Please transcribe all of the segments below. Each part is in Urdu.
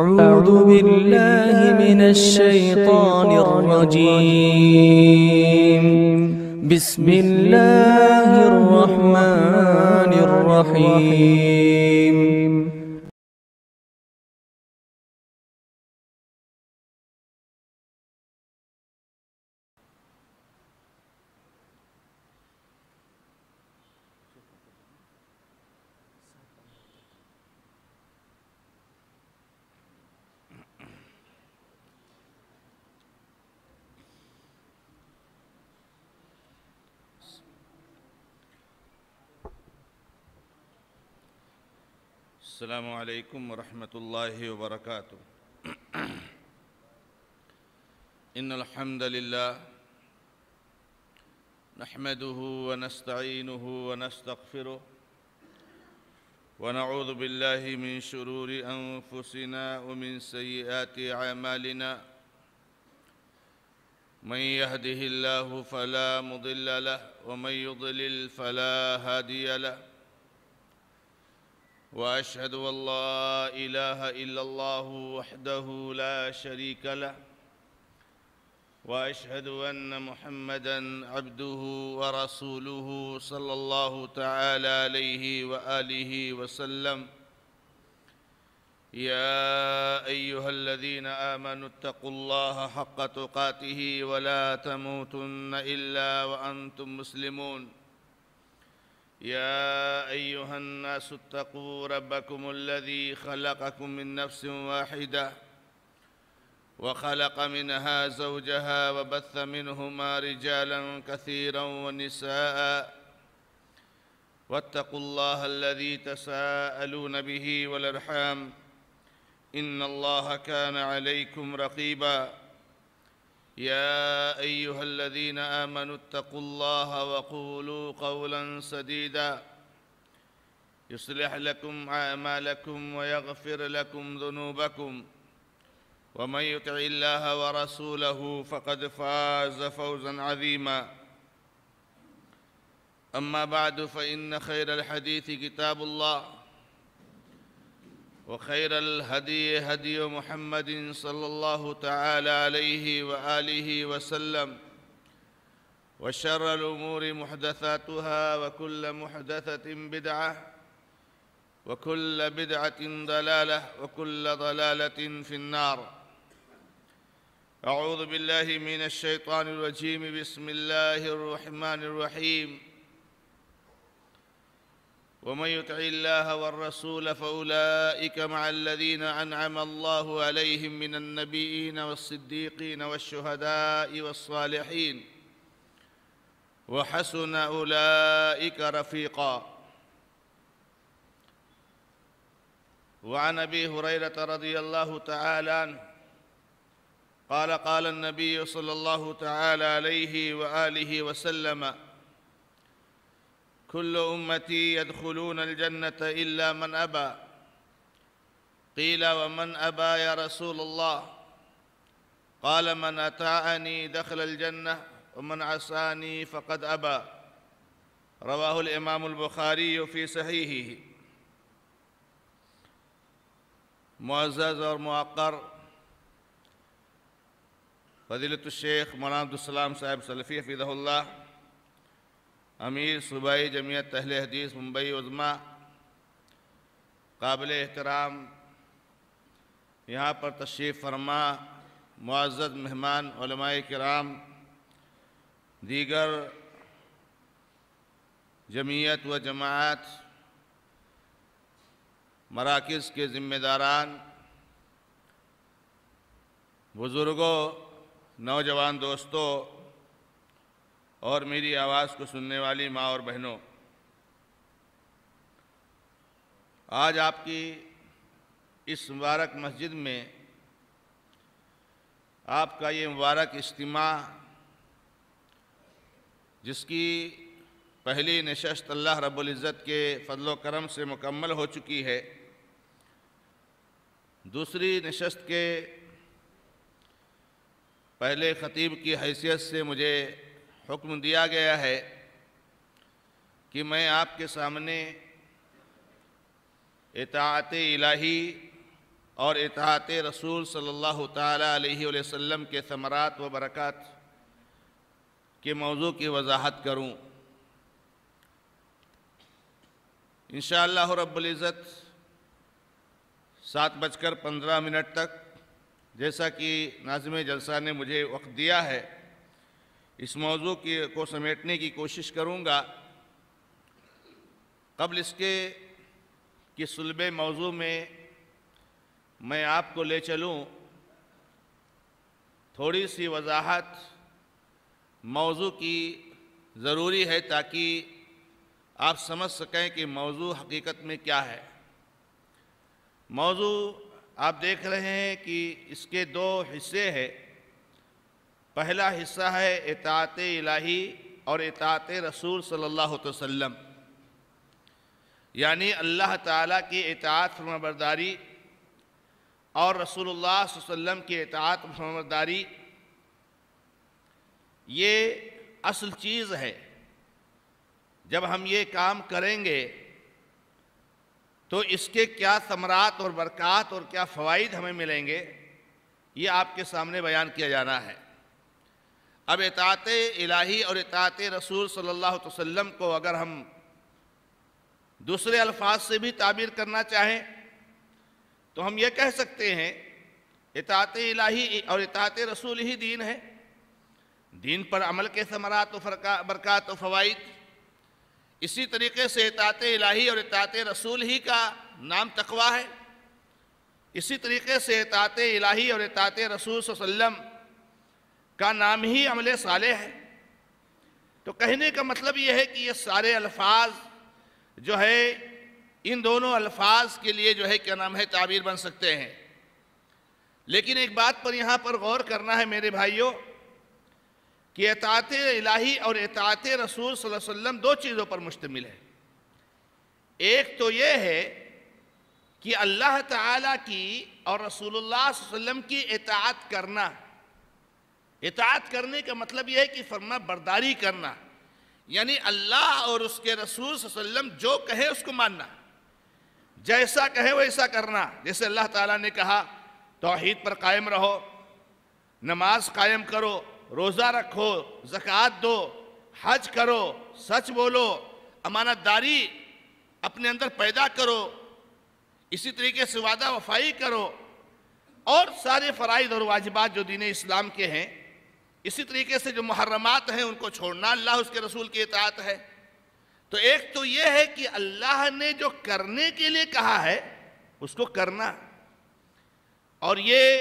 أعوذ بالله من الشيطان الرجيم. بسم الله الرحمن الرحيم. السلام علیکم ورحمۃ اللہ وبرکاتہ. ان الحمد للہ نحمده ونستعینه ونستغفره ونعوذ باللہ من شرور انفسنا ومن سیئات اعمالنا. من يهده الله فلا مضل له ومن يضلل فلا هادي له. وأشهد أن لا إله إلا الله وحده لا شريك له وأشهد أن محمدًا عبده ورسوله صلى الله تعالى عليه وآله وسلم. يا أيها الذين آمنوا اتقوا الله حق تقاته ولا تموتن إلا وأنتم مسلمون. يا أيها الناس اتقوا ربكم الذي خلقكم من نفس واحدة وخلق منها زوجها وبث منهما رجالا كثيرا ونساء. واتقوا الله الذي تساءلون به والأرحام إن الله كان عليكم رقيبا. يا أيها الذين آمنوا اتقوا الله وقولوا قولا سديدا يصلح لكم أعمالكم ويغفر لكم ذنوبكم ومن يطع الله ورسوله فقد فاز فوزا عظيما. أما بعد فإن خير الحديث كتاب الله وخير الهدي هدي محمد صلى الله تعالى عليه وآله وسلم. وشر الأمور محدثاتها وكل محدثة بدعة وكل بدعة ضلالة وكل ضلالة في النار. أعوذ بالله من الشيطان الرجيم. بسم الله الرحمن الرحيم. ومن يطع الله والرسول فأولئك مع الذين أنعم الله عليهم من النبيين والصديقين والشهداء والصالحين وحسن أولئك رفيقا. وعن أبي هريرة رضي الله تعالى عنه قال قال النبي صلى الله تعالى عليه وآله وسلم: كل أمتي يدخلون الجنة إلا من أبى. قيل: ومن أبى يا رسول الله؟ قال: من أطاعني دخل الجنة ومن عصاني فقد أبى. رواه الإمام البخاري في صحيحه. معزز اور موقر فضیلۃ الشیخ مولانا عبدالسلام صاحب سلفی حفظہ اللہ، امیر صوبائی جمعیت اہل حدیث ممبئی عظمیٰ، قابل احترام یہاں پر تشریف فرما معزز مہمان علماء کرام، دیگر جمعیت و جماعت مراکز کے ذمہ داران، بزرگوں، نوجوان دوستوں اور میری آواز کو سننے والی ماں اور بہنوں، آج آپ کی اس مبارک مسجد میں آپ کا یہ مبارک اجتماع، جس کی پہلی نشست اللہ رب العزت کے فضل و کرم سے مکمل ہو چکی ہے، دوسری نشست کے پہلے خطیب کی حیثیت سے مجھے حکم دیا گیا ہے کہ میں آپ کے سامنے اطاعت الہی اور اطاعت رسول صلی اللہ تعالیٰ علیہ وسلم کے ثمرات و برکات کے موضوع کی وضاحت کروں۔ انشاءاللہ رب العزت 7:15 تک جیسا کہ ناظم جلسہ نے مجھے وقت دیا ہے اس موضوع کو سمیٹنے کی کوشش کروں گا۔ قبل اس کے کہ صلب موضوع میں آپ کو لے چلوں، تھوڑی سی وضاحت موضوع کی ضروری ہے تاکہ آپ سمجھ سکیں کہ موضوع حقیقت میں کیا ہے۔ موضوع آپ دیکھ رہے ہیں کہ اس کے 2 حصے ہیں۔ پہلا حصہ ہے اطاعت الہی اور اطاعت رسول صلی اللہ علیہ وسلم، یعنی اللہ تعالیٰ کی اطاعت فرمانبرداری اور رسول اللہ صلی اللہ علیہ وسلم کی اطاعت فرمانبرداری، یہ اصل چیز ہے۔ جب ہم یہ کام کریں گے تو اس کے کیا ثمرات اور برکات اور کیا فوائد ہمیں ملیں گے، یہ آپ کے سامنے بیان کیا جانا ہے۔ اب اطاعت الہی اور اطاعت رسول صلی اللہ علیہ وسلم کو اگر ہم دوسرے الفاظ سے بھی تعبیر کرنا چاہیں تو ہم یہ کہہ سکتے ہیں اطاعت الہی اور اطاعت رسول ہی دین ہے۔ دین پر عمل کے ثمرات و برکات و فوائد، اسی طریقے سے اطاعت الہی اور اطاعت رسول ہی کا نام تقویٰ ہے، اسی طریقے سے اطاعت الہی اور اطاعت رسول صلی اللہ علیہ وسلم کا نام ہی عمل صالح ہے۔ تو کہنے کا مطلب یہ ہے کہ یہ سارے الفاظ جو ہے ان دونوں الفاظ کے لیے جو ہے کیا نام ہے تعبیر بن سکتے ہیں۔ لیکن ایک بات پر یہاں پر غور کرنا ہے میرے بھائیوں کہ اطاعت الہی اور اطاعت رسول صلی اللہ علیہ وسلم 2 چیزوں پر مشتمل ہے۔ ایک تو یہ ہے کہ اللہ تعالیٰ کی اور رسول اللہ صلی اللہ علیہ وسلم کی اطاعت کرنا۔ اطاعت کرنے کا مطلب یہ ہے کہ فرما برداری کرنا، یعنی اللہ اور اس کے رسول صلی اللہ علیہ وسلم جو کہے اس کو ماننا، جیسا کہے ویسا کرنا۔ جیسے اللہ تعالیٰ نے کہا توحید پر قائم رہو، نماز قائم کرو، روزہ رکھو، زکوٰۃ دو، حج کرو، سچ بولو، امانت داری اپنے اندر پیدا کرو، اسی طریقے سے وعدہ وفائی کرو، اور سارے فرائض اور واجبات جو دین اسلام کے ہیں، اسی طریقے سے جو محرمات ہیں ان کو چھوڑنا اللہ اس کے رسول کی اطاعت ہے۔ تو ایک تو یہ ہے کہ اللہ نے جو کرنے کے لیے کہا ہے اس کو کرنا، اور یہ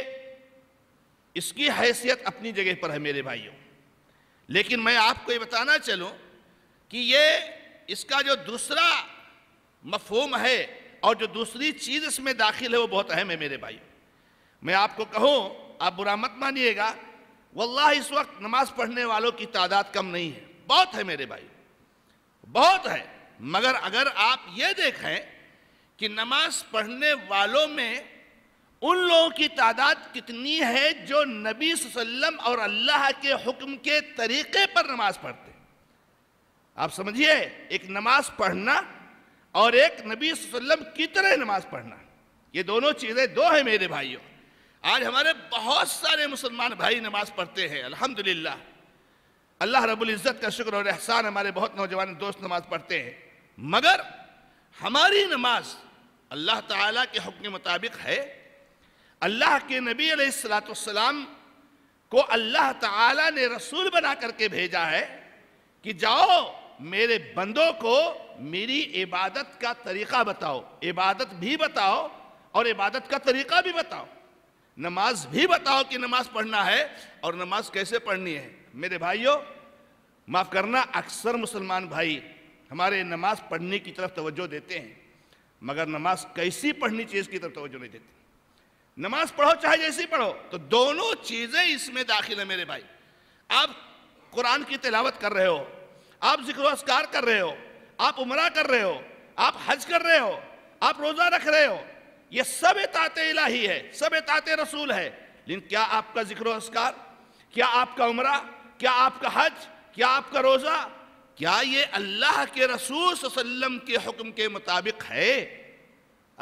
اس کی حیثیت اپنی جگہ پر ہے میرے بھائیوں۔ لیکن میں آپ کو یہ بتانا چلوں کہ یہ اس کا جو دوسرا مفہوم ہے اور جو دوسری چیز اس میں داخل ہے وہ بہت اہم ہے میرے بھائیوں۔ میں آپ کو کہوں، آپ برا مت مانیے گا، واللہ اس وقت نماز پڑھنے والوں کی تعداد کم نہیں ہے، بہت ہے میرے بھائی، بہت ہے۔ مگر اگر آپ یہ دیکھیں کہ نماز پڑھنے والوں میں ان لوگوں کی تعداد کتنی ہے جو نبی صلی اللہ علیہ وسلم اور اللہ کے حکم کے طریقے پر نماز پڑھتے ہیں۔ آپ سمجھیے، ایک نماز پڑھنا اور ایک نبی صلی اللہ علیہ وسلم کی طرح نماز پڑھنا، یہ دونوں چیزیں 2 ہیں میرے بھائیوں۔ آج ہمارے بہت سارے مسلمان بھائی نماز پڑھتے ہیں، الحمدللہ، اللہ رب العزت کا شکر اور احسان، ہمارے بہت نوجوان دوست نماز پڑھتے ہیں، مگر ہماری نماز اللہ تعالیٰ کے حکم کے مطابق ہے۔ اللہ کے نبی علیہ السلام کو اللہ تعالیٰ نے رسول بنا کر کے بھیجا ہے کہ جاؤ میرے بندوں کو میری عبادت کا طریقہ بتاؤ، عبادت بھی بتاؤ اور عبادت کا طریقہ بھی بتاؤ، نماز بھی بتاؤ کہ نماز پڑھنا ہے اور نماز کیسے پڑھنی ہے۔ میرے بھائیوں، معاف کرنا، اکثر مسلمان بھائی ہمارے نماز پڑھنے کی طرف توجہ دیتے ہیں، مگر نماز کیسی پڑھنی چیز کی طرف توجہ نہیں دیتے۔ نماز پڑھو چاہے جیسی پڑھو، تو دونوں چیزیں اس میں داخل ہیں میرے بھائی۔ آپ قرآن کی تلاوت کر رہے ہو، آپ ذکر و اذکار کر رہے ہو، آپ عمرہ کر رہے ہو، آپ حج کر رہے ہو، آپ روزہ رکھ رہے ہو، یہ سب اطاعت الہی ہے، سب اطاعت رسول ہے۔ لیکن کیا آپ کا ذکر و اذکار، کیا آپ کا عمرہ، کیا آپ کا حج، کیا آپ کا روزہ، کیا یہ اللہ کے رسول صلی اللہ علیہ وسلم کے حکم کے مطابق ہے؟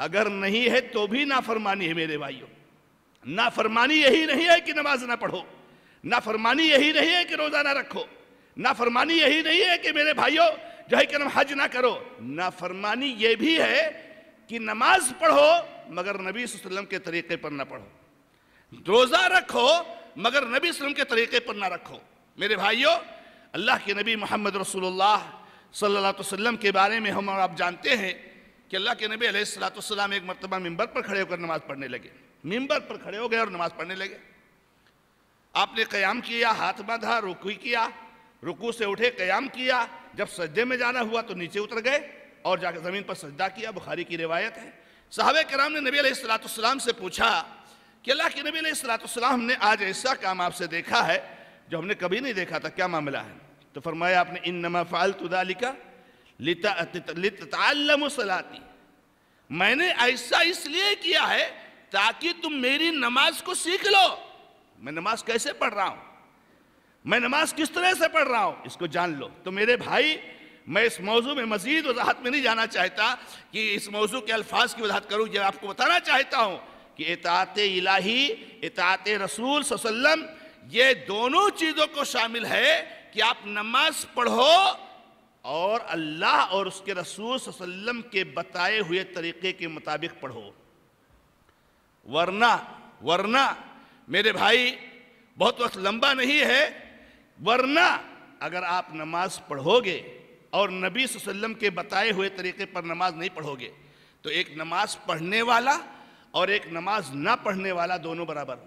اگر نہیں ہے تو بھی نافرمانی ہے میرے بھائیوں. نافرمانی یہی نہیں ہے کہ نماز نہ پڑھو، نافرمانی یہی نہیں ہے کہ روزہ نہ رکھو، نافرمانی یہی نہیں ہے کہ میرے بھائیوں جو ہے کہ حج نہ کرو. نافرمانی یہ بھی ہے کہ نماز پڑھو مگر نبی صلی اللہ علیہ وسلم کے طریقے پر نہ پڑھو، روزہ رکھو مگر نبی صلی اللہ علیہ وسلم کے طریقے پر نہ رکھو. میرے بھائیوں، اللہ کے نبی محمد رسول اللہ صلی اللہ علیہ وسلم کے بارے میں ہم اور آپ جانتے ہیں کہ اللہ کے نبی علیہ السلام ایک مرتبہ ممبر پر کھڑے ہو کر نماز پڑھنے لگے. ممبر پر کھڑے ہو گئے اور نماز پڑھنے لگے. آپ نے قیام کیا، ہاتھ باندھا، رکوع کیا، رکوع سے اٹھے، قیام کیا، جب سجدے میں جانا ہوا تو نیچے اتر گئے اور جا کے زمین پر سجدہ کیا. بخاری کی روایت ہے. صحابہ کرام نے نبی علیہ السلام سے پوچھا کہ اللہ کے نبی علیہ السلام، ہم نے آج ایسا کام آپ سے دیکھا ہے جو ہم نے کبھی نہیں دیکھا تھا، کیا معاملہ ہے؟ تو فرمایا آپ نے انما فعلت ذلك لتتعلموا صلاتي، میں نے ایسا اس لیے کیا ہے تاکہ تم میری نماز کو سیکھ لو. میں نماز کیسے پڑھ رہا ہوں، میں نماز کس طرح سے پڑھ رہا ہوں، اس کو جان لو. تو میرے بھائی، میں اس موضوع میں مزید وضاحت میں نہیں جانا چاہتا کہ اس موضوع کے الفاظ کی وضاحت کروں. یہ آپ کو بتانا چاہتا ہوں کہ اطاعت الہی، اطاعت رسول صلی اللہ علیہ وسلم، یہ دونوں چیزوں کو شامل ہے کہ آپ نماز پڑھو اور اللہ اور اس کے رسول صلی اللہ علیہ وسلم کے بتائے ہوئے طریقے کے مطابق پڑھو. ورنہ میرے بھائی بہت وقت لمبا نہیں ہے، ورنہ اگر آپ نماز پڑھو گے اور نبی صلی اللہ علیہ وسلم کے بتائے ہوئے طریقے پر نماز نہیں پڑھو گے تو ایک نماز پڑھنے والا اور ایک نماز نہ پڑھنے والا دونوں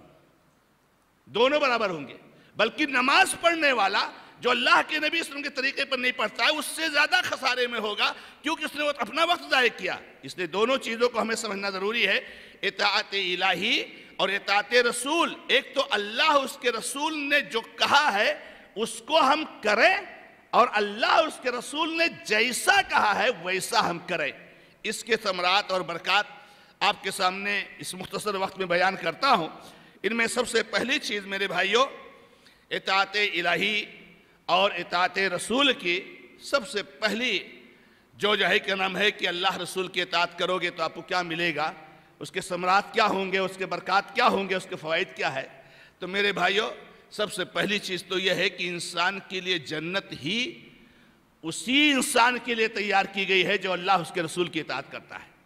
برابر ہوں گے. بلکہ نماز پڑھنے والا جو اللہ کے نبی صلی اللہ علیہ وسلم کے طریقے پر نہیں پڑھتا ہے اس سے زیادہ خسارے میں ہوگا، کیونکہ اس نے اپنا وقت ضائع کیا. اس لیے دونوں چیزوں کو ہمیں سمجھنا ضروری ہے، اطاعت الہی اور اطاعت رسول. ایک تو اللہ اس کے رسول نے جو کہا ہے اس کو ہم کریں، اور اللہ اس کے رسول نے جیسا کہا ہے ویسا ہم کریں. اس کے ثمرات اور برکات آپ کے سامنے اس مختصر وقت میں بیان کرتا ہوں. ان میں سب سے پہلی چیز میرے بھائیوں، اطاعت الہی اور اطاعت رسول کی سب سے پہلی جو ہے کہ نام ہے کہ اللہ رسول کی اطاعت کرو گے تو آپ کو کیا ملے گا، اس کے ثمرات کیا ہوں گے، اس کے برکات کیا ہوں گے، اس کے فوائد کیا ہے. تو میرے بھائیوں، سب سے پہلی چیز تو یہ ہے کہ انسان کے لیے جنت ہی اسی انسان کے لیے تیار کی گئی ہے جو اللہ اس کے رسول کی اطاعت کرتا ہے.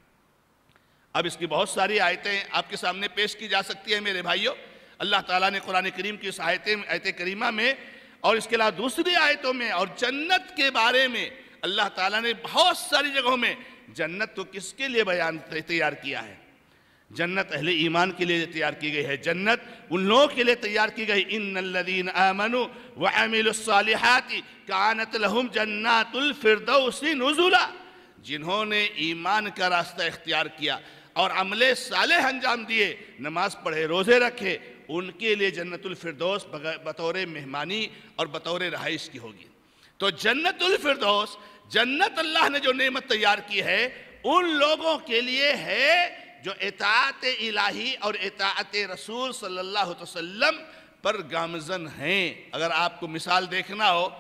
اب اس کی بہت ساری آیتیں آپ کے سامنے پیش کی جا سکتی ہیں میرے بھائیوں. اللہ تعالیٰ نے قرآن کریم کی اس آیت کریمہ میں اور اس کے علاوہ دوسری آیتوں میں اور جنت کے بارے میں اللہ تعالیٰ نے بہت ساری جگہوں میں جنت تو کس کے لیے تیار کیا ہے. جنت اہل ایمان کے لیے تیار کی گئی ہے. جنت ان لوگوں کے لیے تیار کی گئی، ان الذین آمنوا وعملوا الصالحات کانت لہم جنات الفردوس نزلا، جنہوں نے ایمان کا راستہ اختیار کیا اور عمل صالح انجام دیے، نماز پڑھے، روزے رکھے، ان کے لیے جنت الفردوس بطور مہمانی اور بطور رہائش کی ہوگی. تو جنت الفردوس، جنت اللہ نے جو نعمت تیار کی ہے ان لوگوں کے لیے ہے جو اطاعت الہی اور اطاعت رسول صلی اللہ علیہ وسلم پر گامزن ہیں. اگر آپ کو مثال دیکھنا ہو،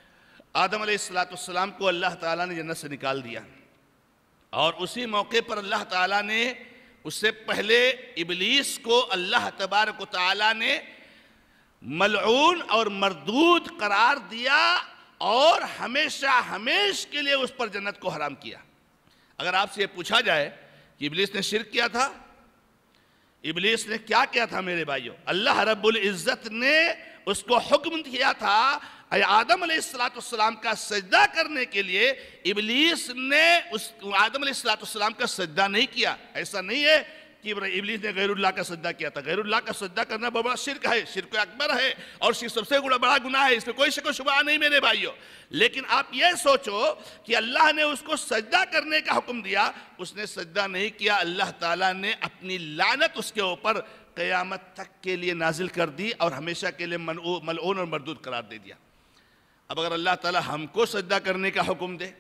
آدم علیہ السلام کو اللہ تعالیٰ نے جنت سے نکال دیا، اور اسی موقع پر اللہ تعالیٰ نے اس سے پہلے ابلیس کو اللہ تبارک و تعالیٰ نے ملعون اور مردود قرار دیا اور ہمیشہ ہمیش کے لیے اس پر جنت کو حرام کیا. اگر آپ سے یہ پوچھا جائے کہ ابلیس نے شرک کیا تھا، ابلیس نے کیا کیا تھا میرے بھائیوں؟ اللہ رب العزت نے اس کو حکم کیا تھا آدم علیہ السلام کا سجدہ کرنے کے لیے. ابلیس نے آدم علیہ السلام کا سجدہ نہیں کیا. ایسا نہیں ہے کہ ابلیس نے غیر اللہ کا سجدہ کیا تھا. غیر اللہ کا سجدہ کرنا بڑا شرک ہے، شرک اکبر ہے، اور شرک سب سے بڑا گناہ ہے، اس میں کوئی شک و شبہ نہیں میرے بھائیوں. لیکن آپ یہ سوچو کہ اللہ نے اس کو سجدہ کرنے کا حکم دیا، اس نے سجدہ نہیں کیا. اللہ تعالیٰ نے اپنی لعنت اس کے اوپر قیامت تک کے لیے نازل کر دی اور ہمیشہ کے لیے ملعون اور مردود قرار دے دیا. اب اگر اللہ تعالیٰ ہم کو سجدہ کرنے کا حکم دے،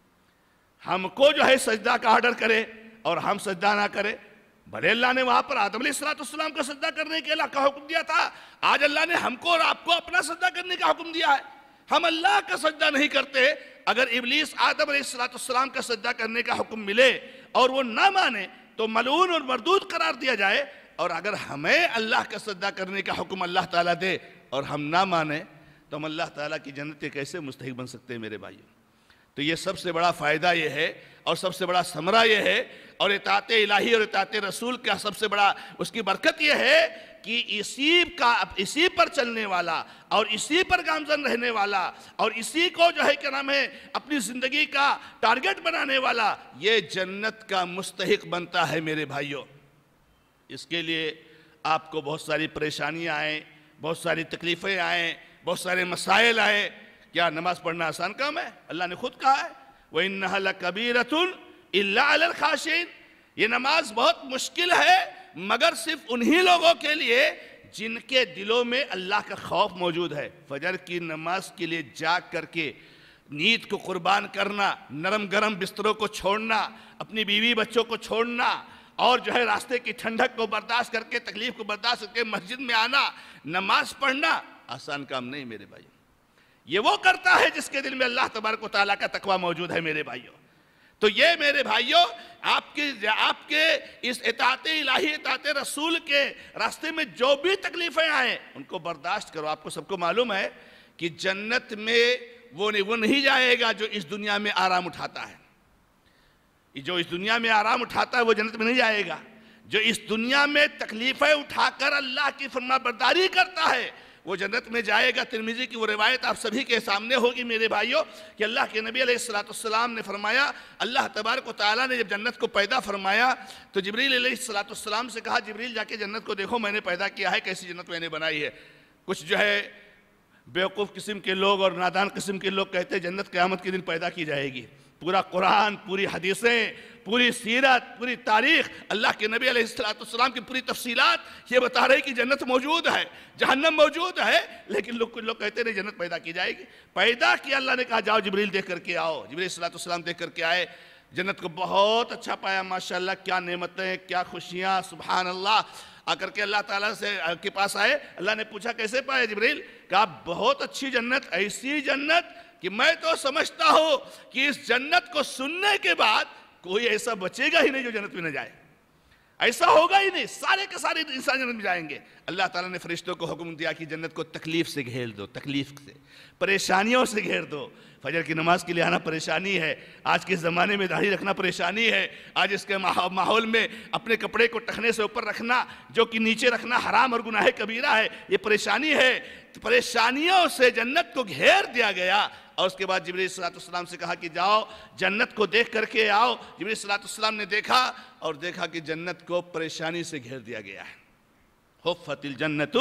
ہم کو جو ہے سجدہ کا آرڈر کرے اور ہم سجدہ نہ کرے، بھلے اللہ نے وہاں پر آدم علیہ السلام کا سجدہ کرنے کے اللہ کا حکم دیا تھا، آج اللہ نے ہم کو اور آپ کو اپنا سجدہ کرنے کا حکم دیا ہے. ہم اللہ کا سجدہ نہیں کرتے. اگر ابلیس آدم علیہ السلام کا سجدہ کرنے کا حکم ملے اور وہ نہ مانے تو ملعون اور مردود قرار دیا جائے، اور اگر ہمیں اللہ کا سجدہ کرنے کا حکم اللہ تعالیٰ دے اور ہم نہ مانیں تو ہم اللہ تعالیٰ کی جنت کے کیسے مستحق بن سکتے ہیں میرے بھائیوں؟ تو یہ سب سے بڑا فائدہ یہ ہے اور سب سے بڑا ثمرہ یہ ہے، اور اطاعت الہی اور اطاعت رسول کا سب سے بڑا اس کی برکت یہ ہے کہ اسی پر چلنے والا اور اسی پر گامزن رہنے والا اور اسی کو جو ہے کیا نام ہے اپنی زندگی کا ٹارگٹ بنانے والا یہ جنت کا مستحق بنتا ہے میرے بھائیوں۔ اس کے لیے آپ کو بہت ساری پریشانیاں آئیں، بہت ساری تکلیفیں آئیں، بہت سارے مسائل آئیں۔ کیا نماز پڑھنا آسان کام ہے؟ اللہ نے خود کہا ہے وَإِنَّهَا لَكَبِيرَةٌ إِلَّا عَلَى الْخَاشِعِينَ، یہ نماز بہت مشکل ہے مگر صرف انہی لوگوں کے لیے جن کے دلوں میں اللہ کا خوف موجود ہے۔ فجر کی نماز کے لیے جاگ کر کے نیند کو قربان کرنا، نرم گرم بستروں کو چھوڑنا، اپنی بیوی بچوں کو چھوڑنا، اور جو ہے راستے کی ٹھنڈک کو برداشت کر کے تکلیف کو برداشت کر کے مسجد میں آنا، نماز پڑھنا آسان کام نہیں میرے بھائیوں۔ یہ وہ کرتا ہے جس کے دل میں اللہ تبارک و تعالیٰ کا تقوی موجود ہے میرے بھائیوں۔ تو یہ میرے بھائیوں آپ کے اس اطاعت الہی اطاعت رسول کے راستے میں جو بھی تکلیفیں آئیں ان کو برداشت کرو۔ آپ کو سب کو معلوم ہے کہ جنت میں وہ نہیں جائے گا جو اس دنیا میں آرام اٹھاتا ہے۔ جو اس دنیا میں آرام اٹھاتا ہے وہ جنت میں نہیں جائے گا۔ جو اس دنیا میں تکلیفیں اٹھا کر اللہ کی فرما برداری کرتا ہے وہ جنت میں جائے گا۔ ترمذی کی وہ روایت آپ سبھی کے سامنے ہوگی میرے بھائیوں کہ اللہ کے نبی علیہ السلام نے فرمایا، اللہ تبارک و تعالیٰ نے جب جنت کو پیدا فرمایا تو جبریل علیہ السلام سے کہا جبریل جا کے جنت کو دیکھو میں نے پیدا کیا ہے، کیسی جنت میں نے بنائی ہے۔ کچھ جو ہے بیوقوف قسم کے لوگ اور نادان قسم کے لوگ کہتے ہیں جنت قیامت کے دن پیدا کی جائے گی۔ پورا قرآن، پوری حدیثیں، پوری سیرت، پوری تاریخ، اللہ کے نبی علیہ السلام کی پوری تفصیلات یہ بتا رہے کہ جنت موجود ہے، جہنم موجود ہے، لیکن کچھ لوگ کہتے ہیں جنت پیدا کی جائے گی۔ پیدا کیا، اللہ نے کہا جاؤ جبریل دیکھ کر کے آؤ۔ جبریل علیہ السلام دیکھ کر کے آئے، جنت کو بہت اچھا پایا، ماشاءاللہ کیا نعمتیں، کیا خوشیاں، سبحان اللہ۔ آ کر کے اللہ تعالیٰ کے پاس آئے، اللہ نے پوچھا کیسے پایا جبریل؟ کہا بہت اچھی جنت، ایسی جنت کہ میں تو سمجھتا ہوں کہ اس جنت کو سننے کے بعد کوئی ایسا بچے گا ہی نہیں جو جنت میں نہ جائے، ایسا ہوگا ہی نہیں، سارے کے سارے انسان جنت میں جائیں گے۔ اللہ تعالیٰ نے فرشتوں کو حکم دیا کہ جنت کو تکلیف سے گھیر دو، تکلیف سے، پریشانیوں سے گھیر دو۔ فجر کی نماز کے لیے آنا پریشانی ہے، آج کے زمانے میں داڑھی رکھنا پریشانی ہے، آج اس کے ماحول میں اپنے کپڑے کو ٹخنے سے اوپر رکھنا جو کہ نیچے رکھنا حرام اور گناہ کبیرہ ہے، یہ پریشانی ہے۔ پریشانیوں سے جنت کو گھیر دیا گیا، اور اس کے بعد جبریل علیہ السلام سے کہا کہ جاؤ جنت کو دیکھ کر کے آؤ۔ جبریل علیہ السلام نے دیکھا اور دیکھا کہ جنت کو پریشانی سے گھیر دیا گیا ہے۔ حفت الجنت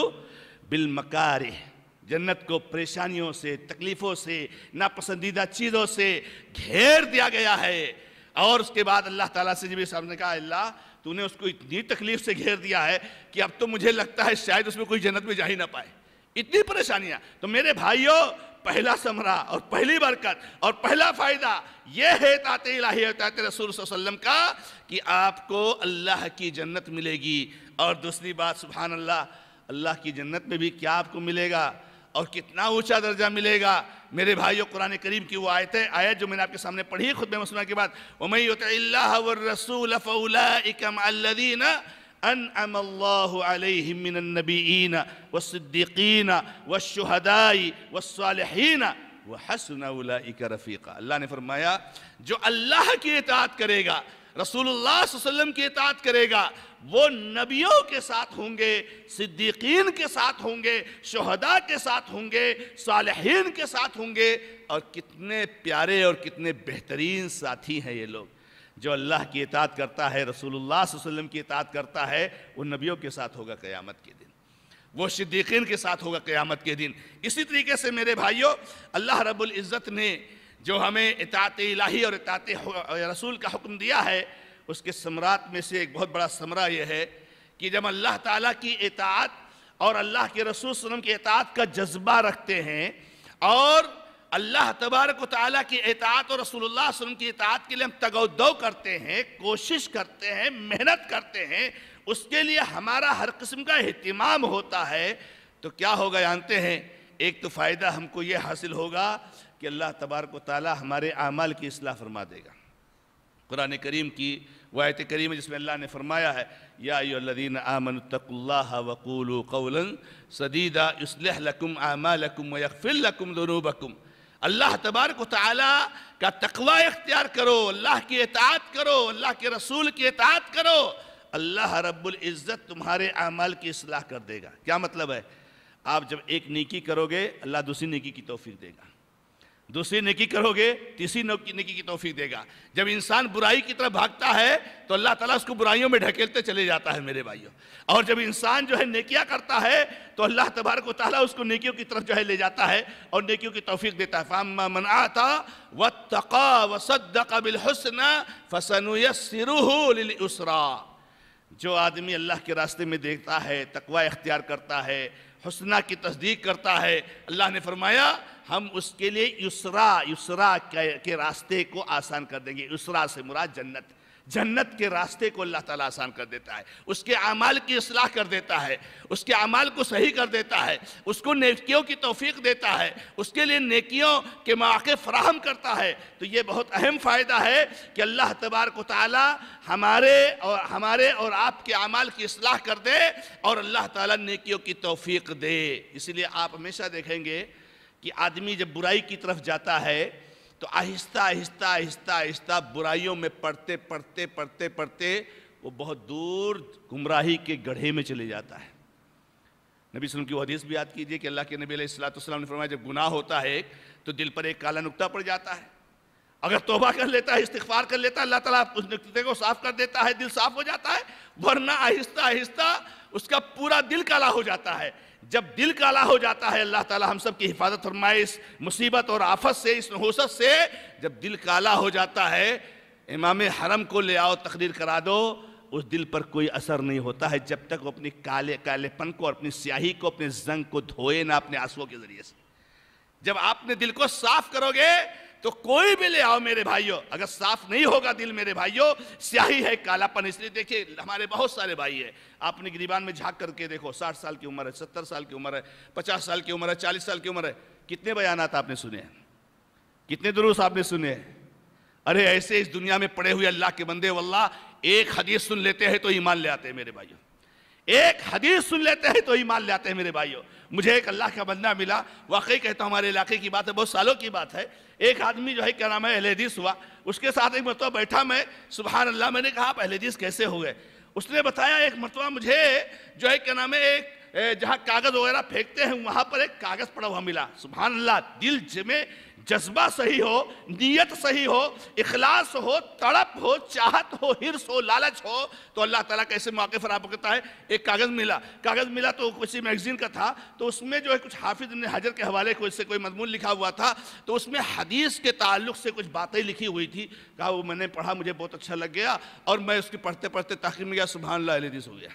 بالمکارہ، جنت کو پریشانیوں سے، تکلیفوں سے، ناپسندیدہ چیزوں سے گھیر دیا گیا ہے۔ اور اس کے بعد اللہ تعالیٰ سے جبریل صاحب نے کہا اللہ تو نے اس کو اتنی تکلیف سے گھیر دیا ہے کہ اب تو مجھے لگتا ہے شاید اس میں کوئی جنت میں جا ہی نہ پائے، اتنی پریشانیاں۔ تو میرے بھائیوں پہلا ثمرہ اور پہلی برکت اور پہلا فائدہ یہ ہے اطاعت الہی اطاعت رسول صلی اللہ علیہ وسلم کا کہ آپ کو اللہ کی جنت ملے گی۔ اور دوسری بات سبحان اللہ، اللہ کی جنت میں بھی کیا آپ کو ملے گا اور کتنا اونچا درجہ ملے گا میرے بھائیوں۔ قرآن کریم کی وہ آیت جو میں نے آپ کے سامنے پڑھی خطبہ مسنونہ کے بعد، وَمَن يُطِعِ اللَّهَ وَالرَّسُولَ فَأُولَٰئِكَ مَعَ الَّذِينَ أَنْعَمَ اللَّهُ عَلَيْهِم مِّنَ النَّبِيِّينَ وَالصِّدِّيقِينَ وَالشُّهَدَاءِ وَالصَّالِحِينَ وَحَسُنَ أُولَٰئِكَ رَفِيقًا۔ اللہ نے فرمایا جو اللہ کی اطاعت کرے گا، رسول اللہ صلی اللہ علیہ وسلم کی اطاعت کرے گا، وہ نبیوں کے ساتھ ہوں گے، صدیقین کے ساتھ ہوں گے، شہداء کے ساتھ ہوں گے، صالحین کے ساتھ ہوں گے۔ اور کتنے پیارے اور کتنے بہترین ساتھی ہیں یہ لوگ۔ جو اللہ کی اطاعت کرتا ہے، رسول اللہ صلی اللہ علیہ وسلم کی اطاعت کرتا ہے، وہ نبیوں کے ساتھ ہوگا قیامت کے دن، وہ صدیقین کے ساتھ ہوگا قیامت کے دن۔ اسی طریقے سے میرے بھائیوں اللہ رب العزت نے جو ہمیں اطاعت الہی اور اطاعت رسول کا حکم دیا ہے، اس کے ثمرات میں سے ایک بہت بڑا ثمرہ یہ ہے کہ جب اللہ تعالیٰ کی اطاعت اور اللہ کے رسول صلی اللہ علیہ وسلم کی اطاعت کا جذبہ رکھتے ہیں اور اللہ تبارک و تعالیٰ کی اطاعت اور رسول اللہ صلی اللہ علیہ وسلم کی اطاعت کے لیے ہم تگ و دو کرتے ہیں، کوشش کرتے ہیں، محنت کرتے ہیں، اس کے لیے ہمارا ہر قسم کا اہتمام ہوتا ہے، تو کیا ہوگا جانتے ہیں؟ ایک تو فائدہ ہم کو یہ حاصل ہوگا کہ اللہ تبارک و تعالیٰ ہمارے اعمال کی اصلاح فرما دے گا۔ قرآن کریم کی وہ آیت کریم جس میں اللہ نے فرمایا ہے یا ایھا الذین آمنوا اتقوا اللہ وقولوا قولا سدیدا یصلح لکم اعمالکم ویغفر لکم ذنوبکم۔ اللہ تبارک و تعالیٰ کا تقوی اختیار کرو، اللہ کی اطاعت کرو، اللہ کے رسول کی اطاعت کرو، اللہ رب العزت تمہارے اعمال کی اصلاح کر دے گا۔ کیا مطلب ہے؟ آپ جب ایک نیکی کرو گے اللہ دوسری نیکی کی توفیق دے گا، دوسری نیکی کرو گے تیسری نیکی کی توفیق دے گا۔ جب انسان برائی کی طرف بھاگتا ہے تو اللہ تعالیٰ اس کو برائیوں میں ڈھکیلتے چلے جاتا ہے میرے بھائیوں، اور جب انسان جو ہے نیکیاں کرتا ہے تو اللہ تبارک و تعالیٰ اس کو نیکیوں کی طرف جو ہے لے جاتا ہے اور نیکیوں کی توفیق دیتا ہے۔ فَأَمَّا مَنْ آتَى وَاتَّقَى وَصَدَّقَ بِالْحُسْنَى فَسَنُيَسِّرُهُ لِلْيُسْرَى۔ جو آدمی اللہ کے راستے میں دیکھتا ہے، تقوی اختیار کرتا ہے، حسنہ کی تصدیق کرتا ہے، اللہ نے فرمایا ہم اس کے لیے یسرا کے راستے کو آسان کر دیں گے۔ یسرا سے مراد جنت کے راستے کو اللہ تعالیٰ آسان کر دیتا ہے، اس کے اعمال کی اصلاح کر دیتا ہے، اس کے اعمال کو صحیح کر دیتا ہے، اس کو نیکیوں کی توفیق دیتا ہے، اس کے لیے نیکیوں کے مواقع فراہم کرتا ہے۔ تو یہ بہت اہم فائدہ ہے کہ اللہ تبارک و تعالیٰ ہمارے اور آپ کے اعمال کی اصلاح کر دے اور اللہ تعالیٰ نیکیوں کی توفیق دے۔ اسی لیے آپ ہمیشہ دیکھیں گے کہ آدمی جب برائی کی طرف جاتا ہے تو آہستہ آہستہ برائیوں میں پڑھتے وہ بہت دور گمراہی کے گڑھے میں چلے جاتا ہے۔ نبی صلی اللہ علیہ وسلم کی وہ حدیث بھی یاد کیجئے کہ اللہ کے نبی علیہ السلام نے فرمایا جب گناہ ہوتا ہے تو دل پر ایک کالا نقطہ پڑ جاتا ہے، اگر توبہ کر لیتا ہے، استغفار کر لیتا ہے، اللہ تعالیٰ اس نقطے کو صاف کر دیتا ہے، دل صاف ہو جاتا ہے، ورنہ آہستہ اس کا پورا دل کالا ہو جاتا ہے۔ جب دل کالا ہو جاتا ہے، اللہ تعالیٰ ہم سب کی حفاظت فرمائے اس مصیبت اور آفت سے، اس نحوست سے، جب دل کالا ہو جاتا ہے امام حرم کو لے آؤ، تقریر کرا دو، اس دل پر کوئی اثر نہیں ہوتا ہے جب تک وہ اپنی کالے پن کو اور اپنی سیاہی کو، اپنے زنگ کو دھوئے نہ اپنے آنسوؤں کے ذریعے سے۔ جب آپ نے دل کو صاف کرو گے تو کوئی بھی لے آؤ میرے بھائیوں، اگر صاف نہیں ہوگا دل میرے بھائیوں، سیاہی ہے، کالا پن۔ اس لیے دیکھیں ہمارے بہت سارے بھائی ہیں، آپ نے گریبان میں جھانک کر کے دیکھو، 60 سال کی عمر ہے، 70 سال کی عمر ہے، 50 سال کی عمر ہے، 40 سال کی عمر ہے، کتنے بیانات آپ نے سنے ہیں، کتنے دروس آپ نے سنے ہیں؟ ارے ایسے اس دنیا میں پڑے ہوئے اللہ کے بندے واللہ ایک حدیث سن لیتے ہیں تو ایمان لے آتے ہیں میرے بھائیوں، ایک حدیث سن لیتے ہیں تو ایمان لے آتے ہیں میرے بھائیوں۔ مجھے ایک اللہ کا بندہ ملا، واقعی کہتا ہوں ہمارے علاقے کی بات ہے، بہت سالوں کی بات ہے، ایک آدمی جو ہے کیا نام ہے اہل حدیث ہوا، اس کے ساتھ ایک مرتبہ بیٹھا میں، سبحان اللہ، میں نے کہا آپ اہل حدیث کیسے ہوئے؟ اس نے بتایا ایک مرتبہ مجھے جو ہے کیا نام ہے ایک جہاں کاغذ وغیرہ پھینکتے ہیں وہاں پر ایک کاغذ پڑا ہوا ملا، سبحان اللہ، دل میں جذبہ صحیح ہو، نیت صحیح ہو، اخلاص ہو، تڑپ ہو، چاہت ہو، حرص ہو، لالچ ہو تو اللہ تعالیٰ کیسے موقع فراہم کرتا ہے۔ ایک کاغذ ملا تو کسی میگزین کا تھا، تو اس میں جو ہے کچھ حافظ ابن حجر کے حوالے کو اس سے کوئی مضمون لکھا ہوا تھا، تو اس میں حدیث کے تعلق سے کچھ باتیں لکھی ہوئی تھی، کہا وہ میں نے پڑھا، مجھے بہت اچھا لگ گیا اور میں اس کی پڑھتے تحقیق میں گیا، سبحان اللہ اہل حدیث ہو گیا۔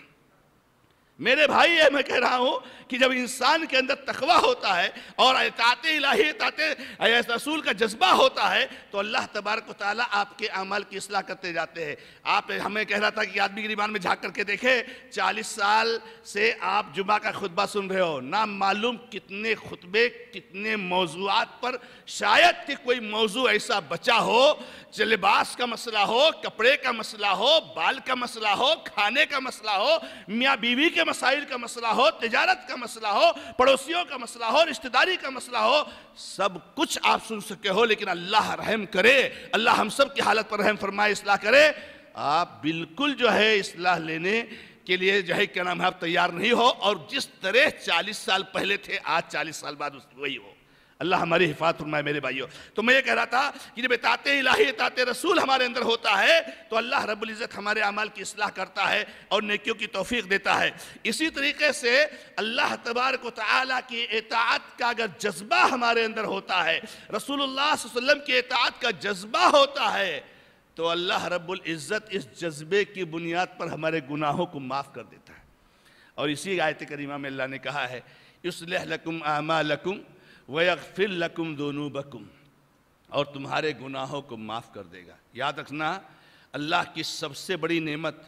میرے بھائی یہ میں کہہ رہا ہوں کہ جب انسان کے اندر تقوی ہوتا ہے اور اطاعت الہی، اطاعت رسول کا جذبہ ہوتا ہے تو اللہ تبارک و تعالیٰ آپ کے اعمال کی اصلاح کرتے جاتے ہیں۔ آپ ہمیں کہہ رہا تھا کہ آدمی گریبان میں جھانک کر کے دیکھے، 40 سال سے آپ جمعہ کا خطبہ سن رہے ہو، نہ معلوم کتنے خطبے کتنے موضوعات پر، شاید کہ کوئی موضوع ایسا بچا ہو، لباس کا مسئلہ ہو، کپڑے کا مسئلہ ہو، بال کا مسئلہ ہو، کھانے کا مسئلہ ہو، میاں بیوی کے مسائل کا مسئلہ ہو، تجارت کا مسئلہ ہو، پڑوسیوں کا مسئلہ ہو، رشتہ داری کا مسئلہ ہو، سب کچھ آپ سن سکے ہو، لیکن اللہ رحم کرے، اللہ ہم سب کی حالت پر رحم فرمائے، اصلاح کرے، آپ بالکل جو ہے اصلاح لینے کے لیے جو ہے کیا نام ہے آپ تیار نہیں ہو، اور جس طرح 40 سال پہلے تھے آج 40 سال بعد وہی ہو۔ اللہ ہماری حفاظت فرمائے میرے بھائیوں۔ تو میں یہ کہہ رہا تھا کہ جب اطاعت الہی، اطاعت رسول ہمارے اندر ہوتا ہے تو اللہ رب العزت ہمارے اعمال کی اصلاح کرتا ہے اور نیکیوں کی توفیق دیتا ہے۔ اسی طریقے سے اللہ تبارک و تعالیٰ کی اطاعت کا اگر جذبہ ہمارے اندر ہوتا ہے، رسول اللہ صلی اللہ علیہ وسلم کی اطاعت کا جذبہ ہوتا ہے تو اللہ رب العزت اس جذبے کی بنیاد پر ہمارے گناہوں کو معاف کر دیتا ہے۔ اور اسی آیت کریمہ میں اللہ نے کہا ہے یصلح لکم اعمالکم وَيَغْفِرْ لَكُمْ ذُنُوبَكُمْ، اور تمہارے گناہوں کو معاف کر دے گا۔ یاد رکھنا اللہ کی سب سے بڑی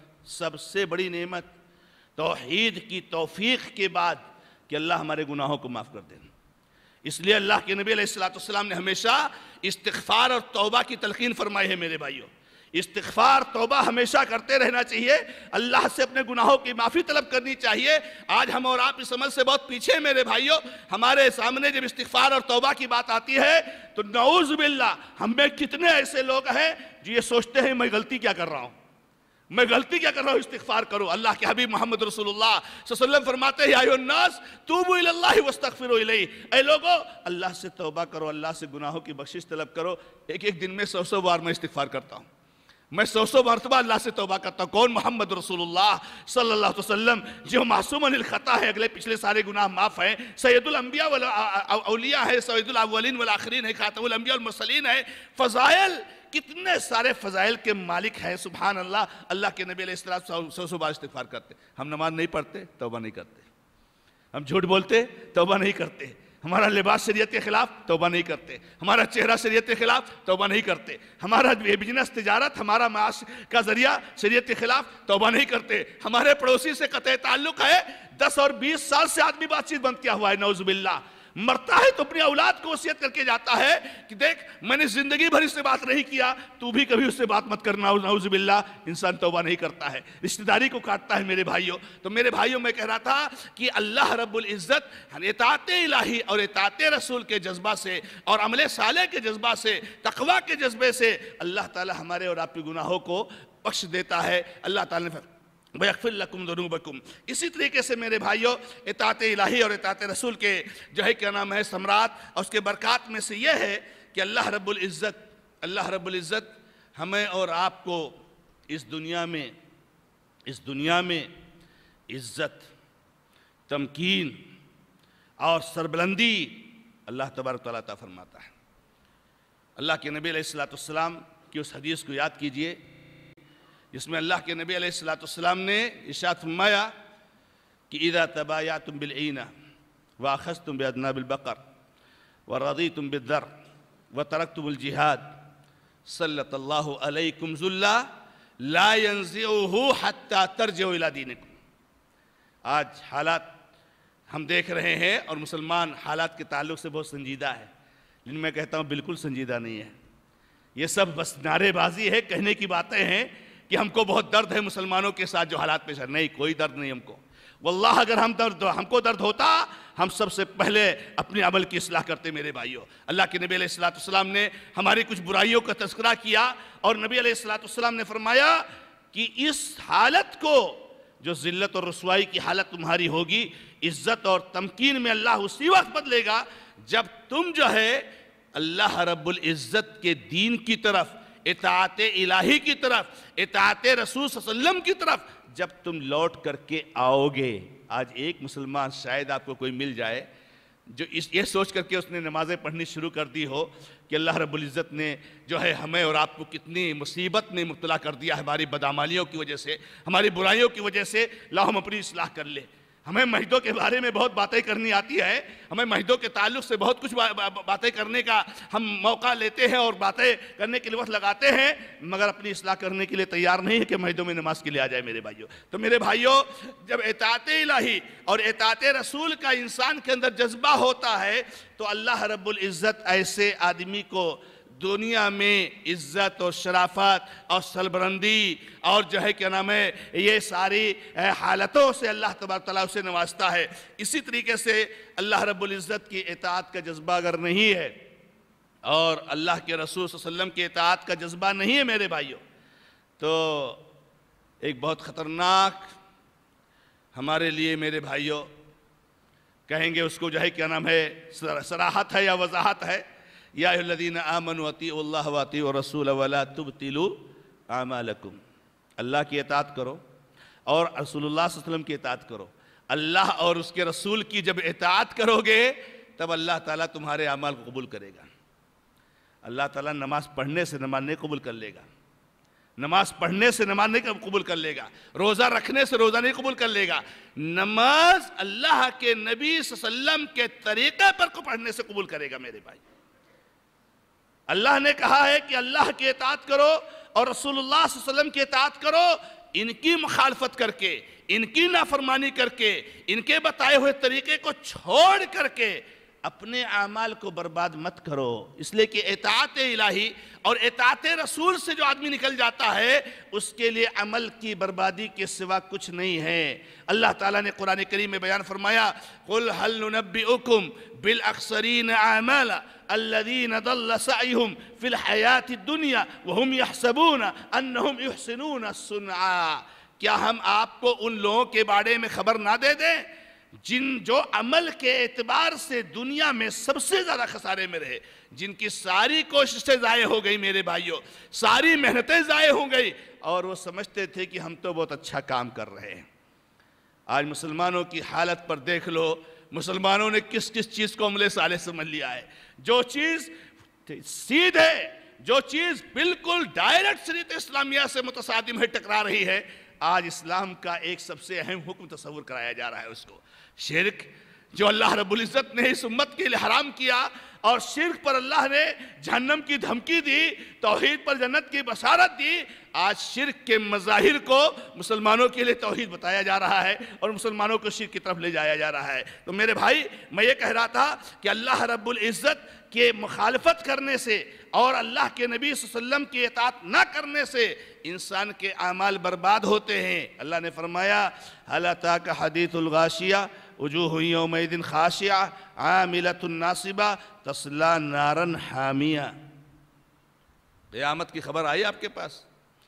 نعمت توحید کی توفیق کے بعد کہ اللہ ہمارے گناہوں کو معاف کر دے۔ اس لیے اللہ کے نبی علیہ السلام نے ہمیشہ استغفار اور توبہ کی تلقین فرمائی ہے میرے بھائیوں۔ استغفار توبہ ہمیشہ کرتے رہنا چاہیے، اللہ سے اپنے گناہوں کی معافی طلب کرنی چاہیے۔ آج ہم اور آپ اس عمل سے بہت پیچھے ہیں میرے بھائیوں۔ ہمارے سامنے جب استغفار اور توبہ کی بات آتی ہے تو نعوذ باللہ ہم میں کتنے ایسے لوگ ہیں جو یہ سوچتے ہیں میں غلطی کیا کر رہا ہوں، میں غلطی کیا کر رہا ہوں، استغفار کرو۔ اللہ کے حبیب محمد رسول اللہ صلی اللہ علیہ وسلم فرماتے ہیں یا ایھا الناس توبوا الی اللہ واستغفروا الیہ، اے لوگو اللہ سے توبہ کرو، اللہ سے گناہوں کی بخشش طلب کرو۔ ایک دن میں 100 بار میں استغفار کرتا ہوں، میں 100 مرتبہ اللہ سے توبہ کرتا ہوں۔ کون؟ محمد رسول اللہ صلی اللہ علیہ وسلم جو معصوم عن الخطا ہے، اگلے پچھلے سارے گناہ معاف ہیں، سید الانبیاء والاولیاء ہے، سید الاولین والآخرین ہے، خاتم الانبیاء والمرسلین ہے۔ فضائل، کتنے سارے فضائل کے مالک ہیں، سبحان اللہ۔ اللہ کے نبی علیہ السلام 100 بار استغفار کرتے۔ ہم نماز نہیں پڑھتے، توبہ نہیں کرتے، ہم جھوٹ بولتے، توبہ نہیں کرتے، ہمارا لباس شریعت کے خلاف، توبہ نہیں کرتے، ہمارا چہرہ شریعت کے خلاف، توبہ نہیں کرتے، ہمارا بزنس تجارت، ہمارا معاش کا ذریعہ شریعت کے خلاف، توبہ نہیں کرتے، ہمارے پڑوسی سے قطع تعلق ہے، 10 اور 20 سال سے آدمی بات چیت بند کیا ہوا ہے، نعوذ باللہ۔ مرتا ہے تو اپنی اولاد کو وصیت کر کے جاتا ہے کہ دیکھ میں نے زندگی بھر اس سے بات نہیں کیا، تو بھی کبھی اس سے بات مت کرنا، نعوذ باللہ۔ انسان توبہ نہیں کرتا ہے، رشتہ داری کو کاٹتا ہے میرے بھائیوں۔ تو میرے بھائیوں میں کہہ رہا تھا کہ اللہ رب العزت اطاعت الہی اور اطاعت رسول کے جذبہ سے اور عمل صالح کے جذبہ سے، تقویٰ کے جذبے سے اللہ تعالی ہمارے اور آپ کے گناہوں کو بخش دیتا ہے۔ اللہ تعالی نے وَيَغْفِرْ لَكُمْ ذُنُوبَكُمْ۔ اسی طریقے سے میرے بھائیوں اطاعت الہی اور اطاعت رسول کے جو ہے کیا نام ہے ثمرات اور اس کے برکات میں سے یہ ہے کہ اللہ رب العزت ہمیں اور آپ کو اس دنیا میں عزت، تمکین اور سربلندی اللہ تبارک و تعالیٰ عطا فرماتا ہے۔ اللہ کے نبی علیہ السلام کی اس حدیث کو یاد کیجئے جس میں اللہ کے نبی علیہ السلام نے ارشاد فرمایا کہ اذا تبایعتم بالعینہ واخذتم بأذناب البقر ورضیتم بالذر وترکتم الجہاد سلط اللہ علیکم ذلا لا ينزعہ حتی ترجعوا الی دینکم۔ آج حالات ہم دیکھ رہے ہیں اور مسلمان حالات کے تعلق سے بہت سنجیدہ ہے، لیکن میں کہتا ہوں بالکل سنجیدہ نہیں ہے، یہ سب بس نعرے بازی ہے، کہنے کی باتیں ہیں کہ ہم کو بہت درد ہے مسلمانوں کے ساتھ جو حالات پیش ہے۔ نہیں، کوئی درد نہیں ہم کو، واللہ اگر ہم کو درد ہوتا ہم سب سے پہلے اپنے عمل کی اصلاح کرتے میرے بھائیوں۔ اللہ کے نبی علیہ السلام نے ہماری کچھ برائیوں کا تذکرہ کیا اور نبی علیہ السلام نے فرمایا کہ اس حالت کو جو ذلت اور رسوائی کی حالت تمہاری ہوگی، عزت اور تمکین میں اللہ اسی وقت بدلے گا جب تم جو ہے اللہ رب العزت کے دین کی طرف، اطاعت الہی کی طرف، اطاعت رسول صلی اللہ علیہ وسلم کی طرف جب تم لوٹ کر کے آؤ گے۔ آج ایک مسلمان شاید آپ کو کوئی مل جائے جو یہ سوچ کر کے اس نے نمازیں پڑھنی شروع کر دی ہو کہ اللہ رب العزت نے جو ہے ہمیں اور آپ کو کتنی مصیبت میں مبتلا کر دیا ہماری بدعمالیوں کی وجہ سے، ہماری برائیوں کی وجہ سے، لاؤ ہم اپنی اصلاح کر لیں۔ ہمیں مسجدوں کے بارے میں بہت باتیں کرنی آتی ہے، ہمیں مسجدوں کے تعلق سے بہت کچھ باتیں کرنے کا ہم موقع لیتے ہیں اور باتیں کرنے کے لیے وقت لگاتے ہیں، مگر اپنی اصلاح کرنے کے لیے تیار نہیں ہے کہ مسجدوں میں نماز کے لیے آ جائے میرے بھائیوں۔ تو میرے بھائیوں، جب اطاعت الہی اور اطاعت رسول کا انسان کے اندر جذبہ ہوتا ہے تو اللہ رب العزت ایسے آدمی کو دنیا میں عزت اور شرافت اور سربلندی اور جو ہے کیا نام ہے یہ ساری حالتوں سے اللہ تبارک تعالیٰ اسے نوازتا ہے۔ اسی طریقے سے اللہ رب العزت کی اطاعت کا جذبہ اگر نہیں ہے اور اللہ کے رسول صلی اللہ علیہ وسلم کی اطاعت کا جذبہ نہیں ہے میرے بھائیوں، تو ایک بہت خطرناک ہمارے لیے میرے بھائیوں کہیں گے اس کو جو ہے کیا نام ہے صراحت ہے یا وضاحت ہے، یا ایھا الذین آمنوا اطیعوا اللہ واطیعوا الرسول ولا تبطلوا اعمالکم۔ اللہ کی اطاعت کرو اور رسول اللہ صلی اللہ علیہ وسلم کی اطاعت کرو۔ اللہ اور اس کے رسول کی جب اطاعت کرو گے تب اللہ تعالیٰ تمہارے اعمال کو قبول کرے گا۔ اللہ تعالیٰ نماز پڑھنے سے نماز نہیں قبول کر لے گا، نماز پڑھنے سے نماز نہیں قبول کر لے گا، روزہ رکھنے سے روزہ نہیں قبول کر لے گا، نماز اللہ کے نبی صلی اللہ علیہ وسلم کے طریقے پر کو پڑھنے سے قبول کرے گا میرے بھائی۔ اللہ نے کہا ہے کہ اللہ کی اطاعت کرو اور رسول اللہ صلی اللہ علیہ وسلم کی اطاعت کرو، ان کی مخالفت کر کے، ان کی نافرمانی کر کے، ان کے بتائے ہوئے طریقے کو چھوڑ کر کے اپنے اعمال کو برباد مت کرو، اس لیے کہ اطاعت الہی اور اطاعت رسول سے جو آدمی نکل جاتا ہے اس کے لیے عمل کی بربادی کے سوا کچھ نہیں ہے۔ اللہ تعالیٰ نے قرآن کریم میں بیان فرمایا قُلْ هَلْ نُنَبِّئُكُمْ بِالْأَخْسَرِينَ أَعْمَالًا الَّذِينَ ضَلَّ سَعْيُهُمْ فِي الْحَيَاةِ الدُّنْيَا وَهُمْ يَحْسَبُونَ أَنَّهُمْ يُحْسِنُونَ صُنْعًا، کیا ہم آپ کو ان لوگوں کے بارے میں خبر نہ دے دیں جو عمل کے اعتبار سے دنیا میں سب سے زیادہ خسارے میں رہے، جن کی ساری کوششیں ضائع ہو گئی میرے بھائیوں، ساری محنتیں ضائع ہو گئی، اور وہ سمجھتے تھے کہ ہم تو بہت اچھا کام کر رہے ہیں۔ آج مسلمانوں کی حالت پر دیکھ لو، مسلمانوں نے کس کس چیز کو عمل صالح سمجھ لیا ہے۔ جو چیز سیدھے، جو چیز بالکل ڈائریکٹ شریعت اسلامیہ سے متصادم ہے، ٹکرا رہی ہے، آج اسلام کا ایک سب سے اہم حکم تصور کرایا جا رہا ہے اس کو، شرک، جو اللہ رب العزت نے اس امت کے لیے حرام کیا، اور شرک پر اللہ نے جہنم کی دھمکی دی، توحید پر جنت کی بشارت دی۔ آج شرک کے مظاہر کو مسلمانوں کے لیے توحید بتایا جا رہا ہے اور مسلمانوں کو شرک کی طرف لے جایا جا رہا ہے۔ تو میرے بھائی، میں یہ کہہ رہا تھا کہ اللہ رب العزت کے مخالفت کرنے سے اور اللہ کے نبی صلی اللہ علیہ وسلم کی اطاعت نہ کرنے سے انسان کے اعمال برباد ہوتے ہیں۔ اللہ نے فرمایا هَلْ أَتَاكَ حَدِيثُ الْغَاشِيَةِ وُجُوهٌ يَوْمَئِذٍ خَاشِعَةٌ عَامِلَةٌ نَاصِبَةٌ تَصْلَىٰ نَارًا حَامِيَةً۔ قیامت کی خبر آئی آپ کے پاس؟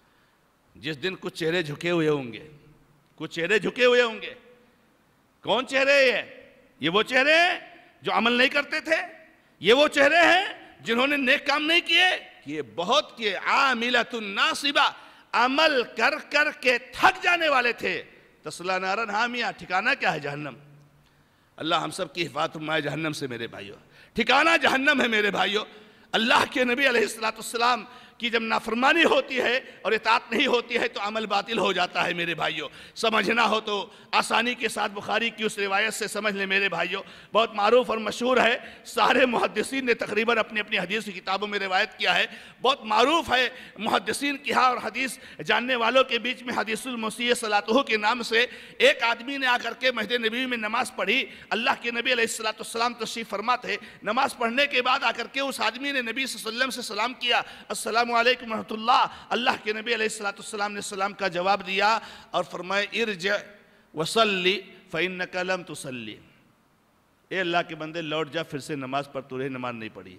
جس دن کچھ چہرے جھکے ہوئے ہوں گے، کچھ چہرے جھکے ہوئے ہوں گے۔ کون چہرے ہیں؟ یہ وہ چہرے ہیں جو عمل نہیں کرتے تھے، یہ وہ چہرے ہیں جنہوں نے نیک کام نہیں کیے، یہ بہت کیے، عاملۃ ناصبہ، عمل کر کر کے تھک جانے والے تھے۔ تسلا نارن حامیہ، ٹھکانہ کیا ہے؟ جہنم۔ اللہ ہم سب کی حفاظت فرمائے جہنم سے میرے بھائیوں، ٹھکانہ جہنم ہے میرے بھائیوں۔ اللہ کے نبی علیہ السلام کی جب نافرمانی ہوتی ہے اور اطاعت نہیں ہوتی ہے تو عمل باطل ہو جاتا ہے میرے بھائیوں۔ سمجھنا ہو تو آسانی کے ساتھ بخاری کی اس روایت سے سمجھ لیں میرے بھائیوں، بہت معروف اور مشہور ہے، سارے محدثین نے تقریباً اپنی اپنی حدیث کی کتابوں میں روایت کیا ہے، بہت معروف ہے محدثین کی ہاں اور حدیث جاننے والوں کے بیچ میں، حدیث المسیح صلاتہ کے نام سے ایک آدمی نے آ کر کے مسجد نبوی میں نماز پڑھی۔ اللہ کے نبی علیہ السلام تشریف فرما تھے، نماز پڑھنے کے بعد آ کر کے اس آدمی نے نبی صلی اللہ علیہ وسلم سے سلام کیا، السلام علیکم ورحمۃ اللہ۔ اللہ کے نبی علیہ السلام نے سلام کا جواب دیا اور فرمائے ارجع وصلی فإنک لم تصلی، اے اللہ کے بندے لوٹ جا، پھر سے نماز پڑھ، تو نے نماز نہیں پڑھی۔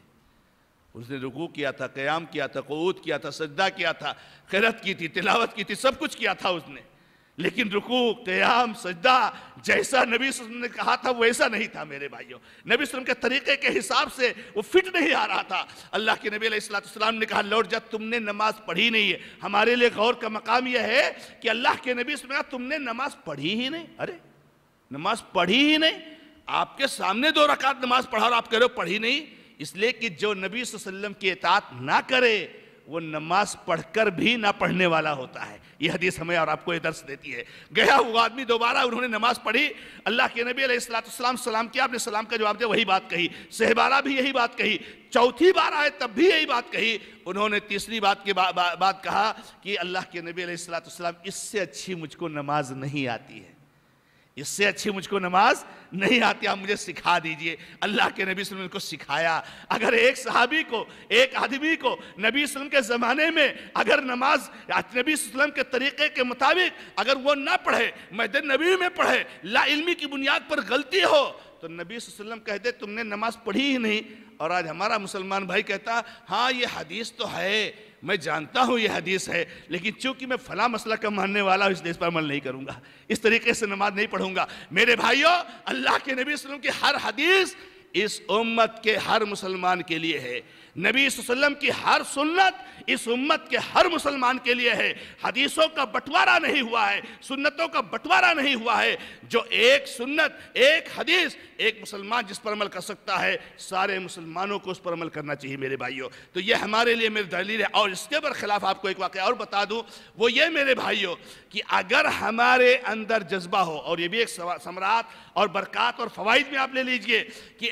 اس نے رکوع کیا تھا، قیام کیا تھا، قعود کیا تھا، سجدہ کیا تھا، قرات کی تھی، تلاوت کی تھی، سب کچھ کیا تھا اس نے، لیکن رکوع، قیام، سجدہ جیسا نبی صلی اللہ علیہ وسلم نے کہا تھا ویسا نہیں تھا میرے بھائیوں۔ نبی صلی اللہ علیہ وسلم کے طریقے کے حساب سے وہ فٹ نہیں آ رہا تھا۔ اللہ کے نبی علیہ السلام نے کہا لوٹ جا، تم نے نماز پڑھی نہیں ہے۔ ہمارے لیے غور کا مقام یہ ہے کہ اللہ کے نبی صلی اللہ علیہ وسلم نے کہا تم نے نماز پڑھی ہی نہیں۔ ارے نماز پڑھی ہی نہیں، آپ کے سامنے 2 رکعت نماز پڑھا اور آپ کہہ رہے ہو پڑھی نہیں۔ اس لیے کہ جو نبی صلی اللہ علیہ وسلم کی اطاعت نہ کرے وہ نماز پڑھ کر بھی نہ پڑھنے والا ہوتا ہے۔ یہ حدیث ہمیں اور آپ کو یہ درس دیتی ہے۔ گیا ہوا آدمی دوبارہ انہوں نے نماز پڑھی، اللہ کے نبی علیہ السلام سلام کیا، آپ نے سلام کا جواب دیا، وہی بات کہی، سہبارہ بھی یہی بات کہی، چوتھی بار آئے تب بھی یہی بات کہی۔ انہوں نے تیسری بات کے بعد کہا کہ اللہ کے نبی علیہ السلام اس سے اچھی مجھ کو نماز نہیں آتی ہے، اس سے اچھی مجھ کو نماز نہیں آتی، آپ مجھے سکھا دیجئے۔ اللہ کے نبی صلی اللہ علیہ وسلم کو سکھایا۔ اگر ایک صحابی کو، ایک آدمی کو نبی صلی اللہ علیہ وسلم کے زمانے میں اگر نماز نبی صلی اللہ علیہ وسلم کے طریقے کے مطابق اگر وہ نہ پڑھے، مسجد نبوی میں پڑھے، لا علمی کی بنیاد پر غلطی ہو، تو نبی صلی اللہ علیہ وسلم کہتے تم نے نماز پڑھی ہی نہیں۔ اور آج ہمارا مسلمان بھائی کہتا ہاں یہ حدیث تو ہے، میں جانتا ہوں یہ حدیث ہے، لیکن چونکہ میں فلاں مسئلہ کا ماننے والا ہوں اس لیے اس پر عمل نہیں کروں گا، اس طریقے سے نماز نہیں پڑھوں گا۔ میرے بھائیوں، اللہ کے نبی صلی اللہ علیہ وسلم کی ہر حدیث اس امت کے ہر مسلمان کے لیے ہے، نبی صلی اللہ علیہ وسلم کی ہر سنت اس امت کے ہر مسلمان کے لیے ہے۔ حدیثوں کا بٹوارہ نہیں ہوا ہے، سنتوں کا بٹوارہ نہیں ہوا ہے۔ جو ایک سنت، ایک حدیث، ایک مسلمان جس پر عمل کر سکتا ہے، سارے مسلمانوں کو اس پر عمل کرنا چاہیے میرے بھائیوں۔ تو یہ ہمارے لیے میری دلیل ہے۔ اور اس کے برخلاف آپ کو ایک واقعہ اور بتا دوں، وہ یہ میرے بھائیوں کہ اگر ہمارے اندر جذبہ ہو، اور یہ بھی ایک ثمرات اور برکات اور فوائد میں آپ لے لیجئے کہ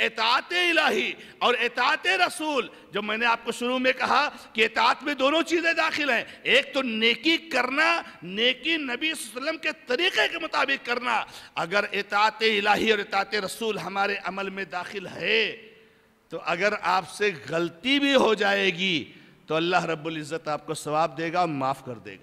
اطاعت الہی اور اطاعت رسول، جو میں نے آپ کو شروع میں کہا کہ اطاعت میں دونوں چیزیں داخل ہیں، ایک تو نیکی کرنا، نیکی نبی صلی اللہ علیہ وسلم کے طریقے کے مطابق کرنا۔ اگر اطاعت الہی اور اطاعت رسول ہمارے عمل میں داخل ہے تو اگر آپ سے غلطی بھی ہو جائے گی تو اللہ رب العزت آپ کو ثواب دے گا اور معاف کر دے گا۔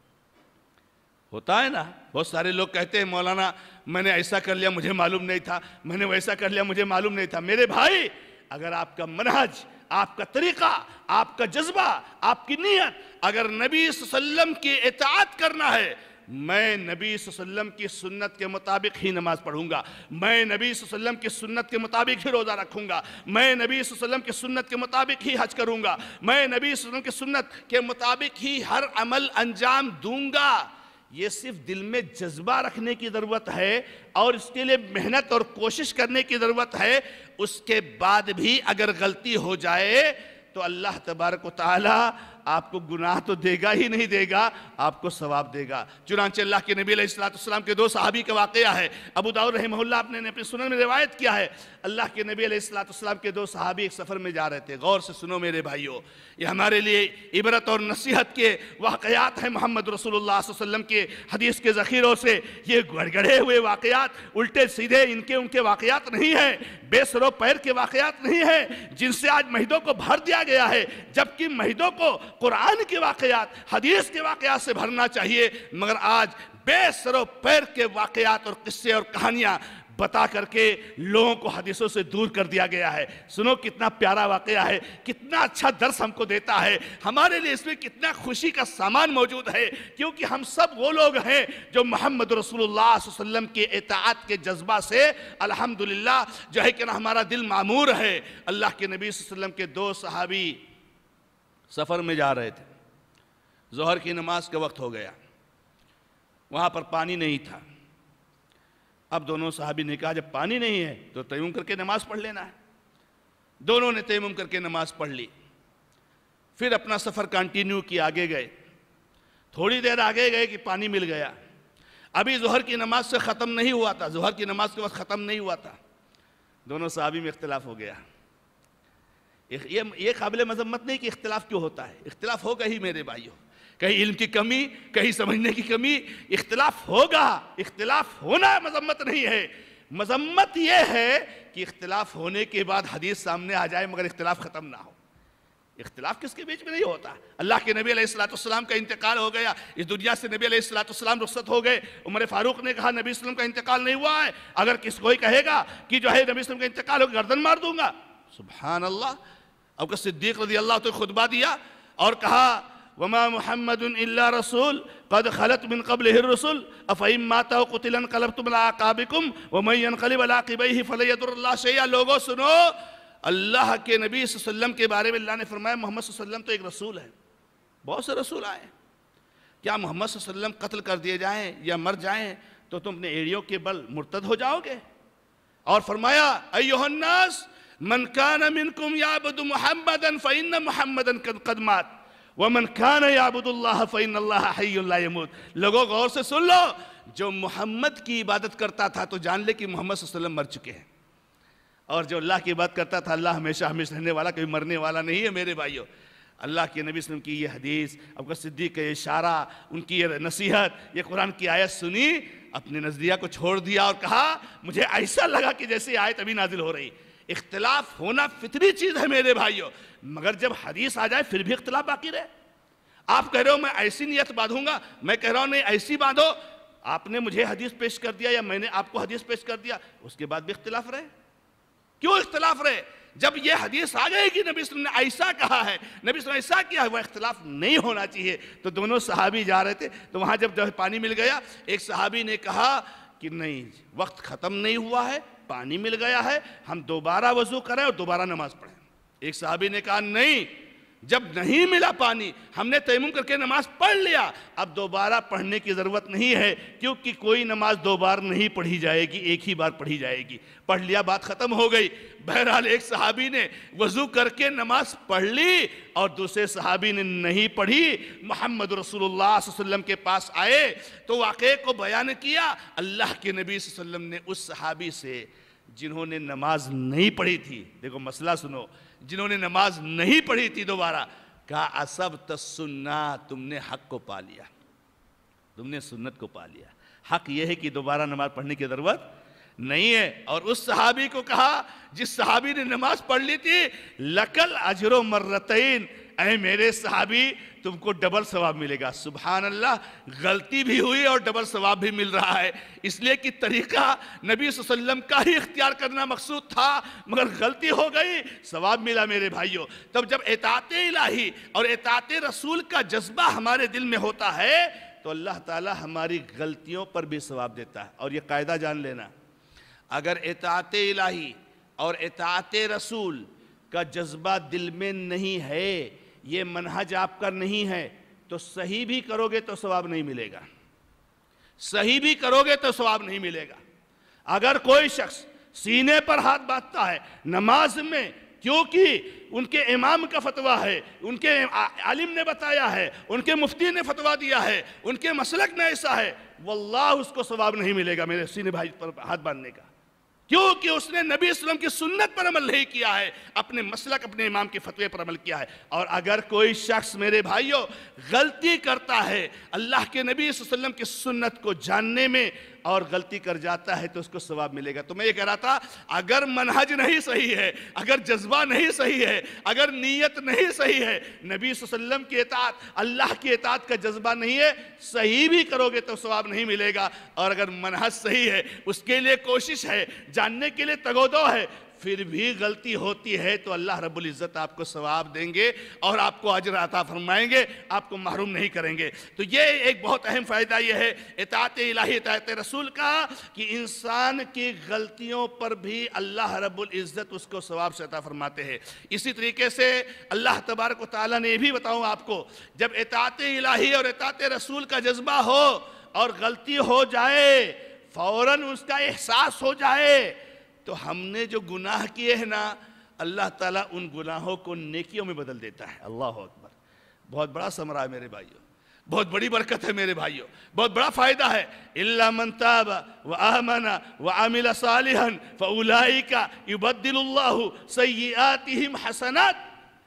ہوتا ہے نا، بہت سارے لوگ کہتے ہیں مولانا میں نے ایسا کر لیا مجھے معلوم نہیں تھا، میں نے ویسا کر لیا مجھے معلوم نہیں تھا۔ میرے بھائی، اگر آپ کا منہج، آپ کا طریقہ، آپ کا جذبہ، آپ کی نیت اگر نبی صلی اللہ علیہ وسلم کی اطاعت کرنا ہے، میں نبی صلی اللہ علیہ وسلم کی سنت کے مطابق ہی نماز پڑھوں گا، میں نبی صلی اللہ علیہ وسلم کی سنت کے مطابق ہی روزہ رکھوں گا، میں نبی صلی اللہ علیہ وسلم کی سنت کے مطابق ہی حج کروں گا، میں نبی صلی اللہ علیہ وسلم کی سنت کے مطابق ہی ہر عمل انجام دوں گا، یہ صرف دل میں جذبہ رکھنے کی ضرورت ہے اور اس کے لیے محنت اور کوشش کرنے کی ضرورت ہے۔ اس کے بعد بھی اگر غلطی ہو جائے تو اللہ تبارک و تعالی آپ کو گناہ تو دے گا ہی نہیں دے گا، آپ کو ثواب دے گا۔ چنانچہ اللہ کے نبی علیہ السلام کے دو صحابی کا واقعہ ہے، ابو داؤد رحمہ اللہ نے اپنی سنن میں روایت کیا ہے۔ اللہ کے نبی علیہ السلام کے دو صحابی ایک سفر میں جا رہے تھے۔ غور سے سنو میرے بھائیو، یہ ہمارے لیے عبرت اور نصیحت کے واقعات ہیں۔ محمد رسول اللہ صلی اللہ علیہ وسلم کے حدیث کے ذخیروں سے یہ گڑھے ہوئے واقعات، الٹے سیدھے ان کے واقعات نہیں ہیں، بے سر و پیر کے واقعات نہیں ہیں جن سے آج مسجدوں کو بھر دیا گیا ہے، جبکہ مسجدوں کو قرآن کے واقعات، حدیث کے واقعات سے بھرنا چاہیے، مگر آج بے سر و پیر کے واقعات اور قصے اور کہانیاں بتا کر کے لوگوں کو حدیثوں سے دور کر دیا گیا ہے۔ سنو کتنا پیارا واقعہ ہے، کتنا اچھا درس ہم کو دیتا ہے، ہمارے لیے اس میں کتنا خوشی کا سامان موجود ہے، کیونکہ ہم سب وہ لوگ ہیں جو محمد رسول اللہ صلی اللہ علیہ وسلم کے اطاعت کے جذبہ سے الحمدللہ جو ہے کہ ہمارا دل معمور ہے۔ اللہ کے نبی صلی اللہ علیہ وسلم کے دو صحابی سفر میں جا رہے تھے، ظہر کی نماز کا وقت ہو گیا، وہاں پر پانی نہیں تھا۔ اب دونوں صحابی نے کہا جب پانی نہیں ہے تو تیمم کر کے نماز پڑھ لینا ہے۔ دونوں نے تیمم کر کے نماز پڑھ لی، پھر اپنا سفر کنٹینیو کیا، آگے گئے، تھوڑی دیر آگے گئے کہ پانی مل گیا۔ ابھی ظہر کی نماز سے ختم نہیں ہوا تھا، ظہر کی نماز کے وقت ختم نہیں ہوا تھا، دونوں صحابی میں اختلاف ہو گیا۔ یہ قابل مذمت نہیں کہ اختلاف کیوں ہوتا ہے، اختلاف ہوگا ہی میرے بھائیوں، کہیں علم کی کمی، کہیں سمجھنے کی کمی، اختلاف ہوگا، اختلاف ہونا مذمت نہیں ہے۔ مذمت یہ ہے کہ اختلاف ہونے کے بعد حدیث سامنے آ جائے مگر اختلاف ختم نہ ہو۔ اختلاف کس کے بیچ میں نہیں ہوتا۔ اللہ کے نبی علیہ السلام کا انتقال ہو گیا، اس دنیا سے نبی علیہ السلام رخصت ہو گئے۔ عمر فاروق نے کہا نبی صلی اللہ علیہ وسلم کا انتقال نہیں ہوا ہے، اگر کوئی کہے گا کہ جو ہے نبی صلی اللہ علیہ وسلم کا انتقال ہو گردن مار دوں گا۔ سبحان اللہ۔ اب صدیق رضی اللہ عنہ خطبہ دیا اور کہا وَمَا مُحَمَّدٌ إِلَّا رَسُولٌ قَدْ خَلَتْ مِن قَبْلِهِ الرُّسُلُ أَفَإِن مَاتَ أَوْ قُتِلَ انقلبتم عَلَىٰ أَعْقَابِكُمْ وَمَن يَنقلب عَلَىٰ عَقِبَيْهِ فَلَن يَضُرَّ اللَّهَ شَيْئًا۔ لوگوں سنو، اللہ کے نبی صلی اللہ علیہ وسلم کے بارے میں اللہ نے فرمایا محمد صلی اللہ علیہ وسلم تو ایک رسول ہے، بہت سے رسول آئے ہیں، کیا محمد صلی اللہ علیہ وسلم قتل کر دیے جائیں یا مر جائیں تو تم اپنے ایڑیوں کے بل مرتد ہو جاؤ گے؟ اور فرمایا ایھا الناس من کان منکم یعبد محمدا فإن محمدا قد مات ومن کان یعبد اللہ فإن اللہ حی لا یموت۔ لوگوں غور سے سن لو، جو محمد کی عبادت کرتا تھا تو جان لے کہ محمد صلی اللہ علیہ وسلم مر چکے ہیں، اور جو اللہ کی عبادت کرتا تھا اللہ ہمیشہ ہمیشہ رہنے والا، کبھی مرنے والا نہیں ہے میرے بھائیوں۔ اللہ کے نبی صلی اللہ علیہ وسلم کی یہ حدیث، ابو بکر صدیق کا یہ اشارہ، ان کی یہ نصیحت، یہ قرآن کی آیت سنی، اپنے نظریہ کو چھوڑ دیا اور کہا مجھے ایسا لگا کہ جیسے آیت ابھی نازل ہو رہی۔ اختلاف ہونا فطری چیز ہے میرے بھائیوں، مگر جب حدیث آ جائے پھر بھی اختلاف باقی رہے۔ آپ کہہ رہے ہو میں ایسی نیت باندھوں گا، میں کہہ رہا ہوں نہیں ایسی باندھو، آپ نے مجھے حدیث پیش کر دیا یا میں نے آپ کو حدیث پیش کر دیا، اس کے بعد بھی اختلاف رہے۔ کیوں اختلاف رہے؟ جب یہ حدیث آ گئی کہ نبی صلی اللہ علیہ وسلم نے ایسا کہا ہے، نبی صلی اللہ علیہ وسلم ایسا کیا ہے، وہ اختلاف نہیں ہونا چاہیے۔ تو دونوں صحابی جا رہے تھے، تو وہاں جب پانی مل گیا، ایک صحابی نے کہا کہ نہیں وقت ختم نہیں ہوا ہے، پانی مل گیا ہے، ہم دوبارہ وضو کریں اور دوبارہ نماز پڑھیں۔ ایک صحابی نے کہا نہیں، جب نہیں ملا پانی ہم نے تیمم کر کے نماز پڑھ لیا، اب دوبارہ پڑھنے کی ضرورت نہیں ہے، کیونکہ کوئی نماز دو بار نہیں پڑھی جائے گی، ایک ہی بار پڑھی جائے گی۔ پڑھ لیا، بات ختم ہو گئی۔ بہرحال ایک صحابی نے وضو کر کے نماز پڑھ لی اور دوسرے صحابی نے نہیں پڑھی۔ محمد رسول اللہ صلی اللہ علیہ وسلم کے پاس آئے تو واقعے کو بیان کیا۔ اللہ کے نبی صلی اللہ علیہ وسلم نے اس صحابی سے جنہوں نے نماز نہیں پڑھی تھی، دیکھو مسئلہ سنو، جنہوں نے نماز نہیں پڑھی تھی دوبارہ، کہا اصبت السنہ، تم نے حق کو پا لیا، تم نے سنت کو پا لیا۔ حق یہ ہے کہ دوبارہ نماز پڑھنے کی ضرورت نہیں ہے۔ اور اس صحابی کو کہا جس صحابی نے نماز پڑھ لی تھی، لکل اجر مرتین، اے میرے صحابی تم کو ڈبل ثواب ملے گا۔ سبحان اللہ، غلطی بھی ہوئی اور ڈبل ثواب بھی مل رہا ہے، اس لیے کہ طریقہ نبی صلی اللہ علیہ وسلم کا ہی اختیار کرنا مقصود تھا، مگر غلطی ہو گئی، ثواب ملا میرے بھائیوں۔ تب جب اطاعت الہی اور اطاعت رسول کا جذبہ ہمارے دل میں ہوتا ہے تو اللہ تعالی ہماری غلطیوں پر بھی ثواب دیتا ہے۔ اور یہ قاعدہ جان لینا، اگر اطاعت الہی اور اطاعت رسول کا جذبہ دل میں نہیں ہے، یہ منہج آپ کا نہیں ہے، تو صحیح بھی کرو گے تو ثواب نہیں ملے گا، صحیح بھی کرو گے تو ثواب نہیں ملے گا۔ اگر کوئی شخص سینے پر ہاتھ باندھتا ہے نماز میں، کیونکہ ان کے امام کا فتویٰ ہے، ان کے عالم نے بتایا ہے، ان کے مفتی نے فتویٰ دیا ہے، ان کے مسلک میں ایسا ہے، واللہ اس کو ثواب نہیں ملے گا میرے سینے بھائی پر ہاتھ باندھنے کا، کیونکہ اس نے نبی صلی اللہ علیہ وسلم کی سنت پر عمل نہیں کیا ہے، اپنے مسلک اپنے امام کے فتوے پر عمل کیا ہے۔ اور اگر کوئی شخص میرے بھائیوں غلطی کرتا ہے اللہ کے نبی صلی اللہ علیہ وسلم کی سنت کو جاننے میں اور غلطی کر جاتا ہے تو اس کو ثواب ملے گا۔ تو میں یہ کہہ رہا تھا، اگر منہج نہیں صحیح ہے، اگر جذبہ نہیں صحیح ہے، اگر نیت نہیں صحیح ہے، نبی صلی اللہ علیہ وسلم کی اطاعت، اللہ کی اطاعت کا جذبہ نہیں ہے، صحیح بھی کرو گے تو ثواب نہیں ملے گا۔ اور اگر منہج صحیح ہے، اس کے لیے کوشش ہے، جاننے کے لیے تگودو ہے، پھر بھی غلطی ہوتی ہے تو اللہ رب العزت آپ کو ثواب دیں گے اور آپ کو اجر عطا فرمائیں گے، آپ کو محروم نہیں کریں گے۔ تو یہ ایک بہت اہم فائدہ یہ ہے اطاعت الہی اطاعت رسول کا، کہ انسان کی غلطیوں پر بھی اللہ رب العزت اس کو ثواب سے عطا فرماتے ہیں۔ اسی طریقے سے اللہ تبارک و تعالیٰ نے یہ بھی بتاؤں آپ کو، جب اطاعت الہی اور اطاعت رسول کا جذبہ ہو اور غلطی ہو جائے، فوراً اس کا احساس ہو جائے، تو ہم نے جو گناہ کیے ہیں نا، اللہ تعالیٰ ان گناہوں کو نیکیوں میں بدل دیتا ہے۔ اللہ اکبر، بہت بڑا ثمرہ ہے میرے بھائیوں، بہت بڑی برکت ہے میرے بھائیوں، بہت بڑا فائدہ ہے۔ إِلَّا مَنْ تَابَ وَآمَنَ وَعَمِلَ صَالِحًا فَأُولَئِكَ يُبَدِّلُ اللَّهُ سَيِّئَاتِهِمْ حَسَنَاتٍ،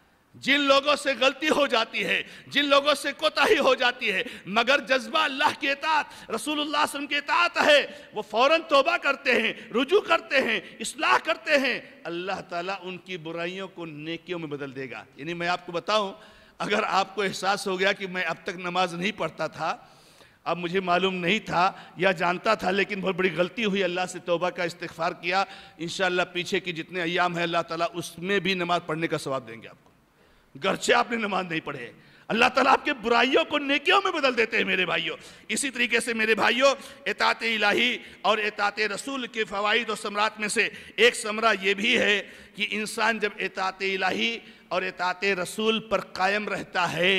جن لوگوں سے غلطی ہو جاتی ہے، جن لوگوں سے کوتاہی ہو جاتی ہے، مگر جذبہ اللہ کی اطاعت رسول اللہ صلی اللہ علیہ وسلم کی اطاعت ہے، وہ فوراً توبہ کرتے ہیں، رجوع کرتے ہیں، اصلاح کرتے ہیں، اللہ تعالیٰ ان کی برائیوں کو نیکیوں میں بدل دے گا۔ یعنی میں آپ کو بتاؤں، اگر آپ کو احساس ہو گیا کہ میں اب تک نماز نہیں پڑھتا تھا، اب مجھے معلوم نہیں تھا یا جانتا تھا لیکن بہت بڑی غلطی ہوئی، اللہ سے توبہ کا استغفار کیا، انشاءاللہ پیچھے کی جتنے ایام ہیں اللہ تعالیٰ اس میں بھی نماز پڑھنے کا ثواب دیں گے آپ کو، گرچہ آپ نے نماز نہیں پڑھے۔ اللہ تعالیٰ آپ کے برائیوں کو نیکیوں میں بدل دیتے ہیں میرے بھائیوں۔ اسی طریقے سے میرے بھائیوں، اطاعت الہی اور اطاعت رسول کے فوائد و ثمرات میں سے ایک ثمرہ یہ بھی ہے کہ انسان جب اطاعت الہی اور اطاعت رسول پر قائم رہتا ہے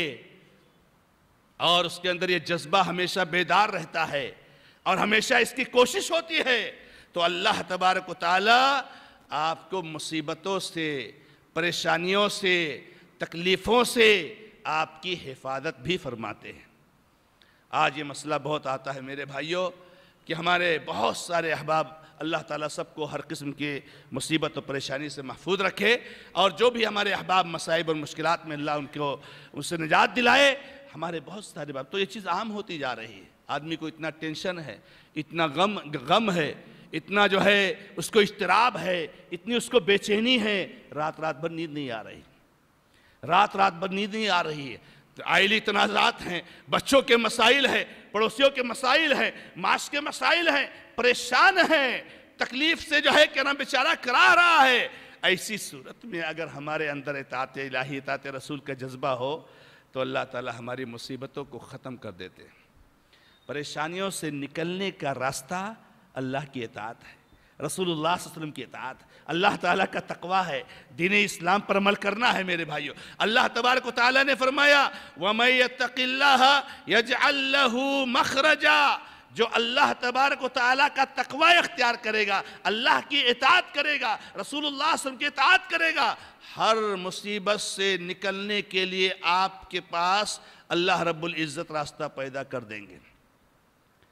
اور اس کے اندر یہ جذبہ ہمیشہ بیدار رہتا ہے اور ہمیشہ اس کی کوشش ہوتی ہے، تو اللہ تبارک و تعالیٰ آپ کو مصیبتوں سے، پریشانیوں سے، تکلیفوں سے آپ کی حفاظت بھی فرماتے ہیں۔ آج یہ مسئلہ بہت آتا ہے میرے بھائیوں کہ ہمارے بہت سارے احباب، اللہ تعالیٰ سب کو ہر قسم کی مصیبت و پریشانی سے محفوظ رکھے، اور جو بھی ہمارے احباب مصائب اور مشکلات میں اللہ ان سے نجات دلائے۔ ہمارے بہت سارے باب تو یہ چیز عام ہوتی جا رہی ہے، آدمی کو اتنا ٹینشن ہے، اتنا غم ہے، اتنا جو ہے اس کو اضطراب ہے، اتنی اس کو بے چینی ہے، رات بھر نیند نہیں آ رہی، رات بھر نیند نہیں آ رہی ہے، عائلی تنازعات ہیں، بچوں کے مسائل ہیں، پڑوسیوں کے مسائل ہیں، معاش کے مسائل ہیں، پریشان ہیں، تکلیف سے جو ہے کہ نا بیچارہ کرا رہا ہے۔ ایسی صورت میں اگر ہمارے اندر اطاعت الہی اطاعت رسول کا جذبہ ہو تو اللہ تعالیٰ ہماری مصیبتوں کو ختم کر دیتے ہیں۔ پریشانیوں سے نکلنے کا راستہ اللہ کی اطاعت ہے، رسول اللہ صلی اللہ علیہ وسلم کی اطاعت، اللہ تعالیٰ کا تقوی ہے، دین اسلام پر عمل کرنا ہے میرے بھائیوں۔ اللہ تبارک و تعالیٰ نے فرمایا وَمَن يَتَّقِ اللَّهَ يَجْعَل لَّهُ مَخْرَجًا، جو اللہ تبارک و تعالیٰ کا تقوی اختیار کرے گا، اللہ کی اطاعت کرے گا، رسول اللہ صلی اللہ علیہ وسلم کی اطاعت کرے گا، ہر مصیبت سے نکلنے کے لیے آپ کے پاس اللہ رب العزت راستہ پیدا کر دیں گے۔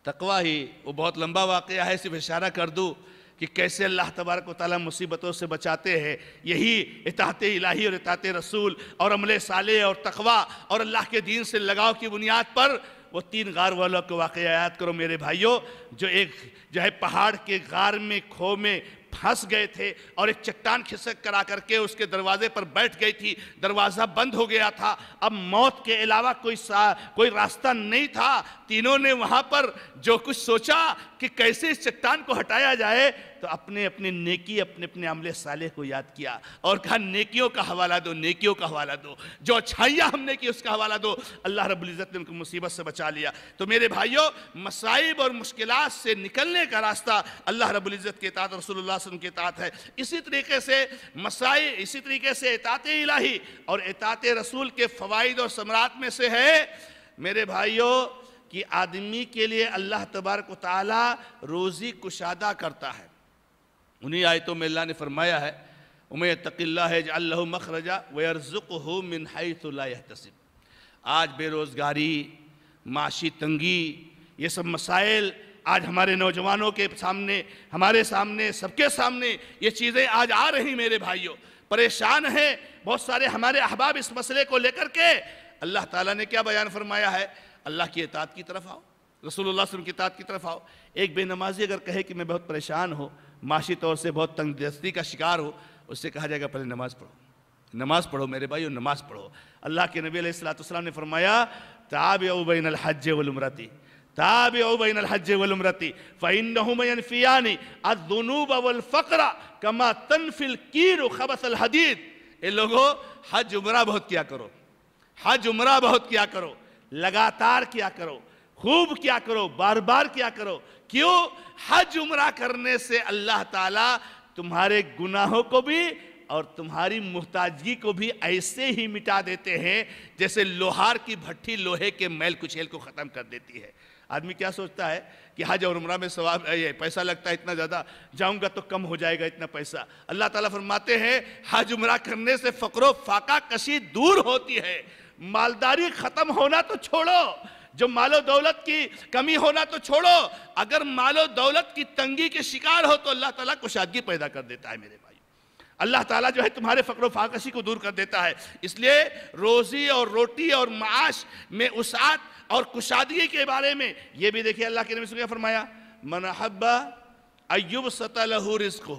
تقوی ہی وہ بہت لمبا واقعہ ہے، صرف اشارہ کر دوں کہ کیسے اللہ تبارک و تعالیٰ مصیبتوں سے بچاتے ہیں۔ یہی اطاعت الہی اور اطاعت رسول اور عمل صالح اور تقوی اور اللہ کے دین سے لگاؤ کی بنیاد پر وہ 3 غار والوں کے واقعہ یاد کرو میرے بھائیوں، جو ہے پہاڑ کے غار میں کھو میں پھنس گئے تھے اور ایک چٹان کھسک کرا کر کے اس کے دروازے پر بیٹھ گئی تھی، دروازہ بند ہو گیا تھا، اب موت کے علاوہ کوئی راستہ نہیں تھا۔ تینوں نے وہاں پر جو کچھ سوچا کہ کیسے اس چٹان کو ہٹایا جائے، تو اپنے نیکی اپنے عمل صالح کو یاد کیا اور کہا نیکیوں کا حوالہ دو، نیکیوں کا حوالہ دو، جو اچھائیاں ہم نے کی اس کا حوالہ دو۔ اللہ رب العزت نے ان کو مصیبت سے بچا لیا۔ تو میرے بھائیوں، مصائب اور مشکلات سے نکلنے کا راستہ اللہ رب العزت کے اطاعت، رسول اللہ صلی اللہ علیہ وسلم کے اطاعت ہے۔ اسی طریقے سے اطاعت الہی اور اطاعت رسول کے فوائد اور ثمرات میں سے ہے میرے بھائیوں کہ آدمی کے لیے اللہ تبارک و تعالی روزی کشادہ کرتا ہے۔ انہی آیتوں میں اللہ نے فرمایا ہے وَمَن يَتَّقِ اللَّهَ يَجْعَل لَّهُ مَخْرَجًا وَيَرْزُقْهُ مِنْ حَيْثُ لَا يَحْتَسِبُ۔ آج بے روزگاری، معاشی تنگی، یہ سب مسائل آج ہمارے نوجوانوں کے سامنے، ہمارے سامنے، سب کے سامنے یہ چیزیں آج آ رہی میرے بھائیوں، پریشان ہیں بہت سارے ہمارے احباب اس مسئلے کو لے کر کے۔ اللہ تعالیٰ نے کیا بیان فرمایا ہے؟ اللہ کی اطاعت کی طرف آؤ، رسول اللہ صلی اللہ علیہ وسلم کی اطاعت کی طرف آؤ۔ ایک بے نمازی اگر کہے کہ میں بہت پریشان ہوں، معاشی طور سے بہت تنگ دستی کا شکار ہو، اس سے کہا جائے گا پہلے نماز پڑھو، نماز پڑھو میرے بھائیو، نماز پڑھو۔ اللہ کے نبی علیہ السلام نے فرمایا تابعوا بین الحج والعمرۃ، تابعوا بین الحج والعمرۃ فإنہما ینفیان الذنوب والفقر کما تنفی الکیر خبث الحدید۔ اے لوگو، حج عمرہ بہت کیا کرو، حج عمرہ بہت کیا کرو، لگاتار کیا کرو، خوب کیا کرو، بار بار کیا کرو۔ کیوں؟ حج عمرہ کرنے سے اللہ تعالیٰ تمہارے گناہوں کو بھی اور تمہاری محتاجگی کو بھی ایسے ہی مٹا دیتے ہیں جیسے لوہار کی بھٹی لوہے کے میل کچیل کو ختم کر دیتی ہے۔ آدمی کیا سوچتا ہے کہ حج اور عمرہ میں ثواب یہ پیسہ لگتا ہے اتنا زیادہ، جاؤں گا تو کم ہو جائے گا اتنا پیسہ۔ اللہ تعالیٰ فرماتے ہیں حج عمرہ کرنے سے فقر و فاقہ کشی دور ہوتی ہے، مالداری ختم ہونا تو چھوڑو، جو مال و دولت کی کمی ہونا تو چھوڑو، اگر مال و دولت کی تنگی کے شکار ہو تو اللہ تعالیٰ کشادگی پیدا کر دیتا ہے میرے بھائی۔ اللہ تعالیٰ جو ہے تمہارے فقر و فاقشی کو دور کر دیتا ہے۔ اس لیے روزی اور روٹی اور معاش میں وسعت اور کشادگی کے بارے میں یہ بھی دیکھیے اللہ کے نبی صلی اللہ علیہ وسلم نے فرمایا من احب ان یبسط له رزقہ،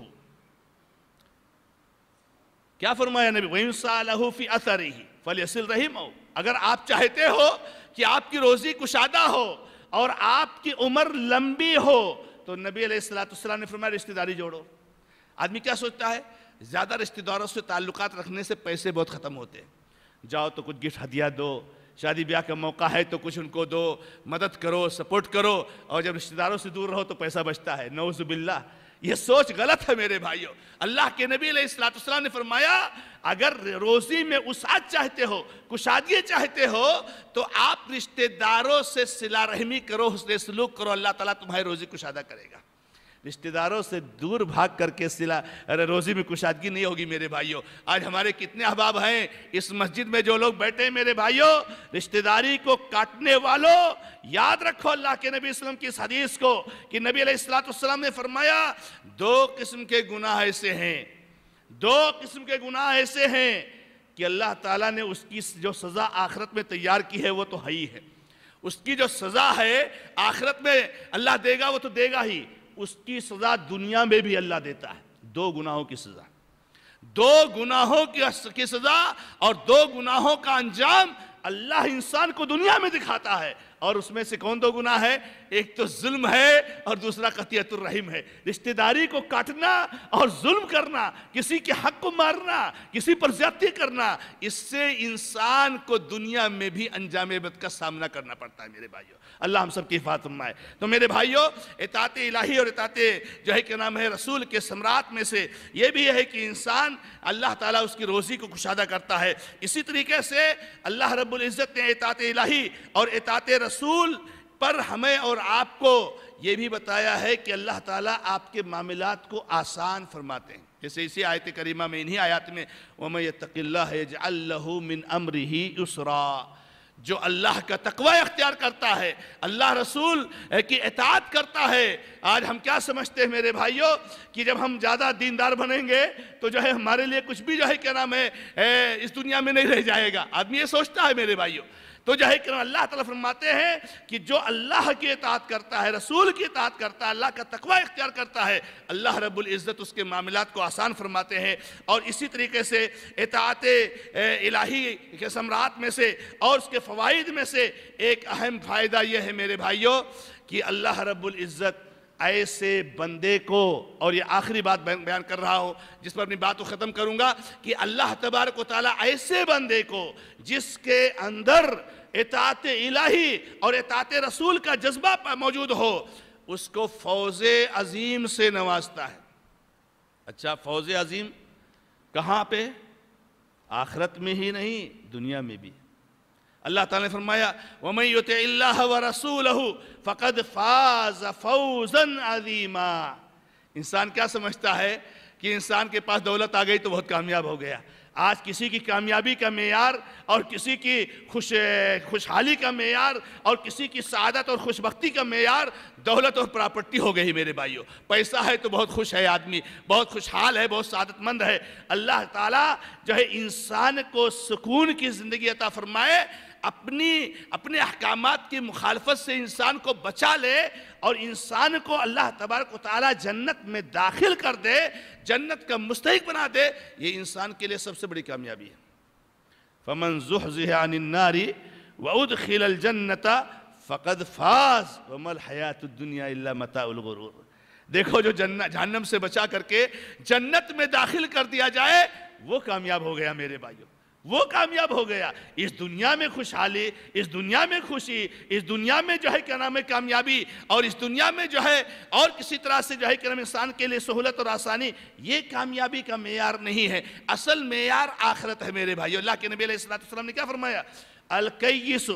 کیا فرمایا نبی؟ وَيُنْسَى لَهُ فِي أَثَرِهِ فَلْيَصِلْ رَحِمَهُ۔ اگر آپ چاہتے ہو کہ آپ کی روزی کشادہ ہو اور آپ کی عمر لمبی ہو تو نبی علیہ السلام نے فرمایا رشتہ داری جوڑو۔ آدمی کیا سوچتا ہے؟ زیادہ رشتہ داروں سے تعلقات رکھنے سے پیسے بہت ختم ہوتے ہیں، جاؤ تو کچھ گفٹ ہدیہ دو، شادی بیاہ کا موقع ہے تو کچھ ان کو دو، مدد کرو، سپورٹ کرو، اور جب رشتہ داروں سے دور رہو تو پیسہ بچتا ہے۔ نعوذ باللہ، یہ سوچ غلط ہے میرے بھائیوں۔ اللہ کے نبی علیہ السلام نے فرمایا اگر روزی میں وسعت چاہتے ہو، کشادگی چاہتے ہو تو آپ رشتہ داروں سے صلہ رحمی کرو، حسن سلوک کرو، اللہ تعالیٰ تمہاری روزی کشادہ کرے گا۔ رشتہ داروں سے دور بھاگ کر کے روزی میں کشادگی نہیں ہوگی میرے بھائیوں۔ آج ہمارے کتنے احباب ہیں اس مسجد میں جو لوگ بیٹھے ہیں میرے بھائیوں، رشتہ داری کو کاٹنے والوں، یاد رکھو اللہ کے نبی صلی اللہ علیہ وسلم کی اس حدیث کو کہ نبی علیہ السلام نے فرمایا 2 قسم کے گناہ ایسے ہیں، 2 قسم کے گناہ ایسے ہیں کہ اللہ تعالیٰ نے اس کی جو سزا آخرت میں تیار کی ہے وہ تو ہے ہی ہے، اس کی جو سزا ہے آخرت میں اللہ دے گا وہ تو دے گا ہی، اس کی سزا دنیا میں بھی اللہ دیتا ہے۔ 2 گناہوں کی سزا، 2 گناہوں کی سزا اور 2 گناہوں کا انجام اللہ انسان کو دنیا میں دکھاتا ہے۔ اور اس میں سے کون 2 گناہ ہے؟ ایک تو ظلم ہے اور دوسرا قطیعت الرحم ہے۔ رشتہ داری کو کاٹنا اور ظلم کرنا، کسی کے حق کو مارنا، کسی پر زیادتی کرنا، اس سے انسان کو دنیا میں بھی انجام بد کا سامنا کرنا پڑتا ہے میرے بھائیوں۔ اللہ ہم سب کی حفاظت فرمائے۔ تو میرے بھائیوں، اطاعت الہی اور اطاعت جو ہے کہ نام ہے رسول کے ثمرات میں سے یہ بھی ہے کہ انسان اللہ تعالیٰ اس کی روزی کو کشادہ کرتا ہے۔ اسی طریقے سے اللہ رب العزت نے اطاعت الہی اور اطاعت رسول پر ہمیں اور آپ کو یہ بھی بتایا ہے کہ اللہ تعالیٰ آپ کے معاملات کو آسان فرماتے ہیں۔ جیسے اسی آیت کریمہ میں، انہی آیات میں وَمَن يَتَّقِ اللَّهَ يَجْعَل لَّهُ مِنْ أَمْرِهِ يُسْرًا، جو اللہ کا تقوی اختیار کرتا ہے، اللہ رسول کی اطاعت کرتا ہے۔ آج ہم کیا سمجھتے ہیں میرے بھائیوں کہ جب ہم زیادہ دیندار بنیں گے تو جو ہے ہمارے لیے کچھ بھی جو ہے کیا نام ہے اس دنیا میں نہیں رہ جائے گا، آدمی یہ سوچتا ہے میرے بھائیوں۔ تو جو ہے کہ اللہ تعالیٰ فرماتے ہیں کہ جو اللہ کی اطاعت کرتا ہے، رسول کی اطاعت کرتا ہے، اللہ کا تقوی اختیار کرتا ہے، اللہ رب العزت اس کے معاملات کو آسان فرماتے ہیں۔ اور اسی طریقے سے اطاعت الہی کے ثمرات میں سے اور اس کے فوائد میں سے ایک اہم فائدہ یہ ہے میرے بھائیوں کہ اللہ رب العزت ایسے بندے کو، اور یہ آخری بات بیان کر رہا ہوں جس پر اپنی بات کو ختم کروں گا، کہ اللہ تبارک و تعالیٰ ایسے بندے کو جس کے اندر اطاعت الہی اور اطاعت رسول کا جذبہ موجود ہو، اس کو فوز عظیم سے نوازتا ہے۔ اچھا، فوز عظیم کہاں پہ؟ آخرت میں ہی نہیں، دنیا میں بھی۔ اللہ تعالیٰ نے فرمایا وَمَن يُطِعِ اللَّهَ وَرَسُولَهُ فَقَدْ فَازَ فَوْزًا عَظِيمًا۔ انسان کیا سمجھتا ہے کہ انسان کے پاس دولت آ گئی تو بہت کامیاب ہو گیا۔ آج کسی کی کامیابی کا معیار اور کسی کی خوشحالی کا معیار اور کسی کی سعادت اور خوشبختی کا معیار دولت اور پراپرٹی ہو گئی میرے بھائیوں۔ پیسہ ہے تو بہت خوش ہے آدمی، بہت خوشحال ہے، بہت سعادت مند ہے۔ اللہ تعالیٰ جو ہے انسان کو سکون کی زندگی عطا فرمائے، اپنے احکامات کی مخالفت سے انسان کو بچا لے اور انسان کو اللہ تبارک و تعالیٰ جنت میں داخل کر دے، جنت کا مستحق بنا دے، یہ انسان کے لیے سب سے بڑی کامیابی ہے۔ فَمَن زُحْزِحَ عَنِ النَّارِ وَأُدْخِلَ الْجَنَّةَ فَقَدْ فَازَ وَمَا الْحَيَاةُ الدُّنْيَا إِلَّا مَتَاعُ الْغُرُورِ۔ دیکھو جو جہنم سے بچا کر کے جنت میں داخل کر دیا جائے وہ کامیاب ہو گیا میرے بھائیوں، وہ کامیاب ہو گیا۔ اس دنیا میں خوشحالی، اس دنیا میں خوشی، اس دنیا میں جو ہے کیا نام ہے کامیابی، اور اس دنیا میں جو ہے اور کسی طرح سے جو ہے کہ انسان کے لیے سہولت اور آسانی، یہ کامیابی کا معیار نہیں ہے۔ اصل معیار آخرت ہے میرے بھائیو۔ اللہ کے نبی علیہ السلام نے کیا فرمایا؟ الکیس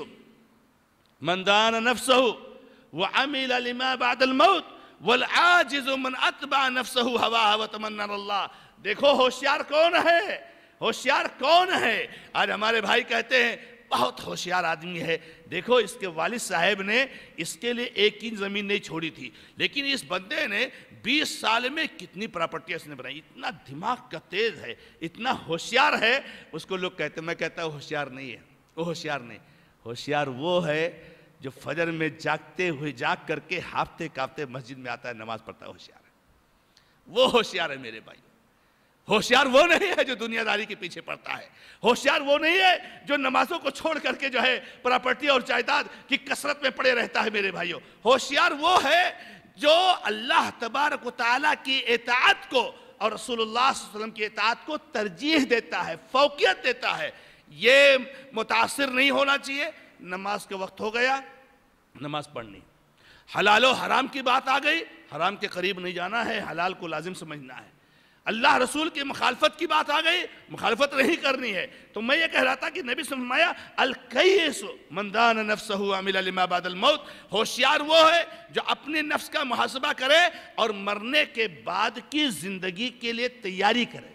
من دان نفسہ وعمل لما بعد الموت والعاجز من اتبع نفسہ ہواہ وتمنى علی اللہ۔ دیکھو ہوشیار کون ہے؟ ہوشیار کون ہے؟ آج ہمارے بھائی کہتے ہیں بہت ہوشیار آدمی ہے۔ دیکھو اس کے والد صاحب نے اس کے لیے ایک انچ زمین نہیں چھوڑی تھی، لیکن اس بندے نے 20 سال میں کتنی پراپرٹی اس نے بنائی۔ اتنا دماغ کا تیز ہے، اتنا ہوشیار ہے، اس کو لوگ کہتے ہیں، میں کہتا ہوں ہوشیار نہیں ہے، وہ ہوشیار نہیں۔ ہوشیار وہ ہے جو فجر میں جاگ کر کے ہافتے کاپتے مسجد میں آتا ہے، نماز پڑھتا ہے، ہوشیار ہے۔ وہ ہوشیار ہے میرے بھائی۔ ہوشیار وہ نہیں ہے جو دنیا داری کے پیچھے پڑتا ہے۔ ہوشیار وہ نہیں ہے جو نمازوں کو چھوڑ کر کے جو ہے پراپرٹی اور جائیداد کی کثرت میں پڑے رہتا ہے میرے بھائیوں۔ ہوشیار وہ ہے جو اللہ تبارک و تعالیٰ کی اطاعت کو اور رسول اللہ صلی اللہ علیہ وسلم کی اطاعت کو ترجیح دیتا ہے، فوقیت دیتا ہے۔ یہ متاثر نہیں ہونا چاہیے، نماز کے وقت ہو گیا نماز پڑھنی، حلال و حرام کی بات آ گئی حرام کے قریب نہیں جانا ہے، حلال کو لازم سمجھنا ہے۔ اللہ رسول کی مخالفت کی بات آ گئی، مخالفت نہیں کرنی ہے۔ تو میں یہ کہہ رہا تھا کہ نبی صلی اللہ علیہ وسلم فرمایا الکیس من دان نفسہ وعمل لما بعد الموت۔ ہوشیار وہ ہے جو اپنے نفس کا محاسبہ کرے اور مرنے کے بعد کی زندگی کے لیے تیاری کرے۔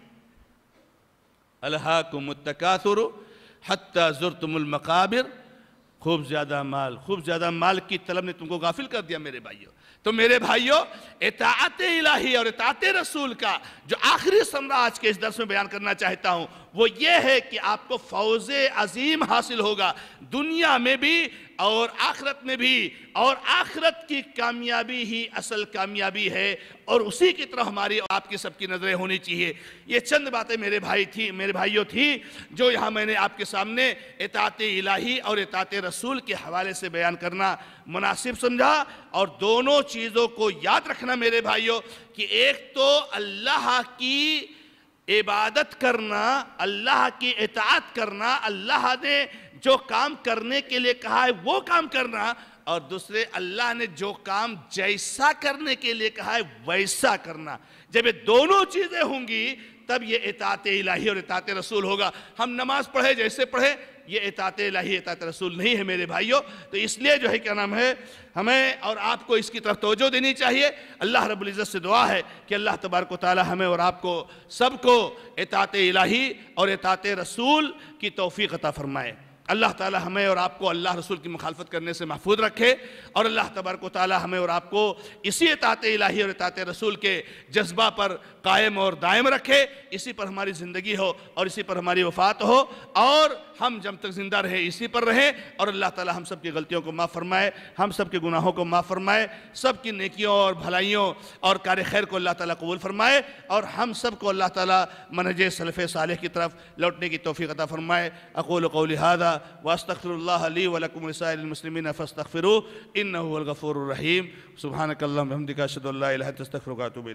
الہاکم التکاثر حتی زرتم المقابر۔ خوب زیادہ مال کی طلب نے تم کو غافل کر دیا میرے بھائیوں۔ تو میرے بھائیوں، اطاعت الہی اور اطاعت رسول کا جو آخری ثمرہ آج کے اس درس میں بیان کرنا چاہتا ہوں وہ یہ ہے کہ آپ کو فوز عظیم حاصل ہوگا، دنیا میں بھی اور آخرت میں بھی، اور آخرت کی کامیابی ہی اصل کامیابی ہے، اور اسی کی طرح ہماری اور آپ کی سب کی نظریں ہونی چاہیے۔ یہ چند باتیں میرے بھائیوں تھی جو یہاں میں نے آپ کے سامنے اطاعت الہی اور اطاعت رسول کے حوالے سے بیان کرنا مناسب سمجھا۔ اور دونوں چیزوں کو یاد رکھنا میرے بھائیوں کہ ایک تو اللہ کی عبادت کرنا، اللہ کی اطاعت کرنا، اللہ نے جو کام کرنے کے لیے کہا ہے وہ کام کرنا، اور دوسرے اللہ نے جو کام جیسا کرنے کے لیے کہا ہے ویسا کرنا۔ جب یہ دونوں چیزیں ہوں گی تب یہ اطاعت الہی اور اطاعت رسول ہوگا۔ ہم نماز پڑھے جیسے پڑھے، یہ اطاعت الہی اطاعت رسول نہیں ہے میرے بھائیوں۔ تو اس لیے جو ہے کیا نام ہے ہمیں اور آپ کو اس کی طرف توجہ دینی چاہیے۔ اللہ رب العزت سے دعا ہے کہ اللہ تبارک و تعالی ہمیں اور آپ کو سب کو اطاعت الہی اور اطاعت رسول کی توفیق عطا فرمائے۔ اللہ تعالی ہمیں اور آپ کو اللہ رسول کی مخالفت کرنے سے محفوظ رکھے، اور اللہ تبارک و تعالی ہمیں اور آپ کو اسی اطاعت الہی اور اطاعت رسول کے جذبہ پر قائم اور دائم رکھے، اسی پر ہماری زندگی ہو اور اسی پر ہماری وفات ہو، اور ہم جب تک زندہ رہے اسی پر رہیں، اور اللہ تعالی ہم سب کی غلطیوں کو معاف فرمائے، ہم سب کے گناہوں کو معاف فرمائے، سب کی نیکیوں اور بھلائیوں اور کار خیر کو اللہ تعالی قبول فرمائے، اور ہم سب کو اللہ تعالی منہج سلف صالح کی طرف لوٹنے کی توفیق عطا فرمائے۔ اقول قولی ھذا واستغفر اللہ لی ولکم ولسائر المسلمین فاستغفروہ انہ هو الغفور الرحیم۔ سبحانک اللہم وبحمدک اشہد ان لا الہ الا انت استغفرک واتوب الیک۔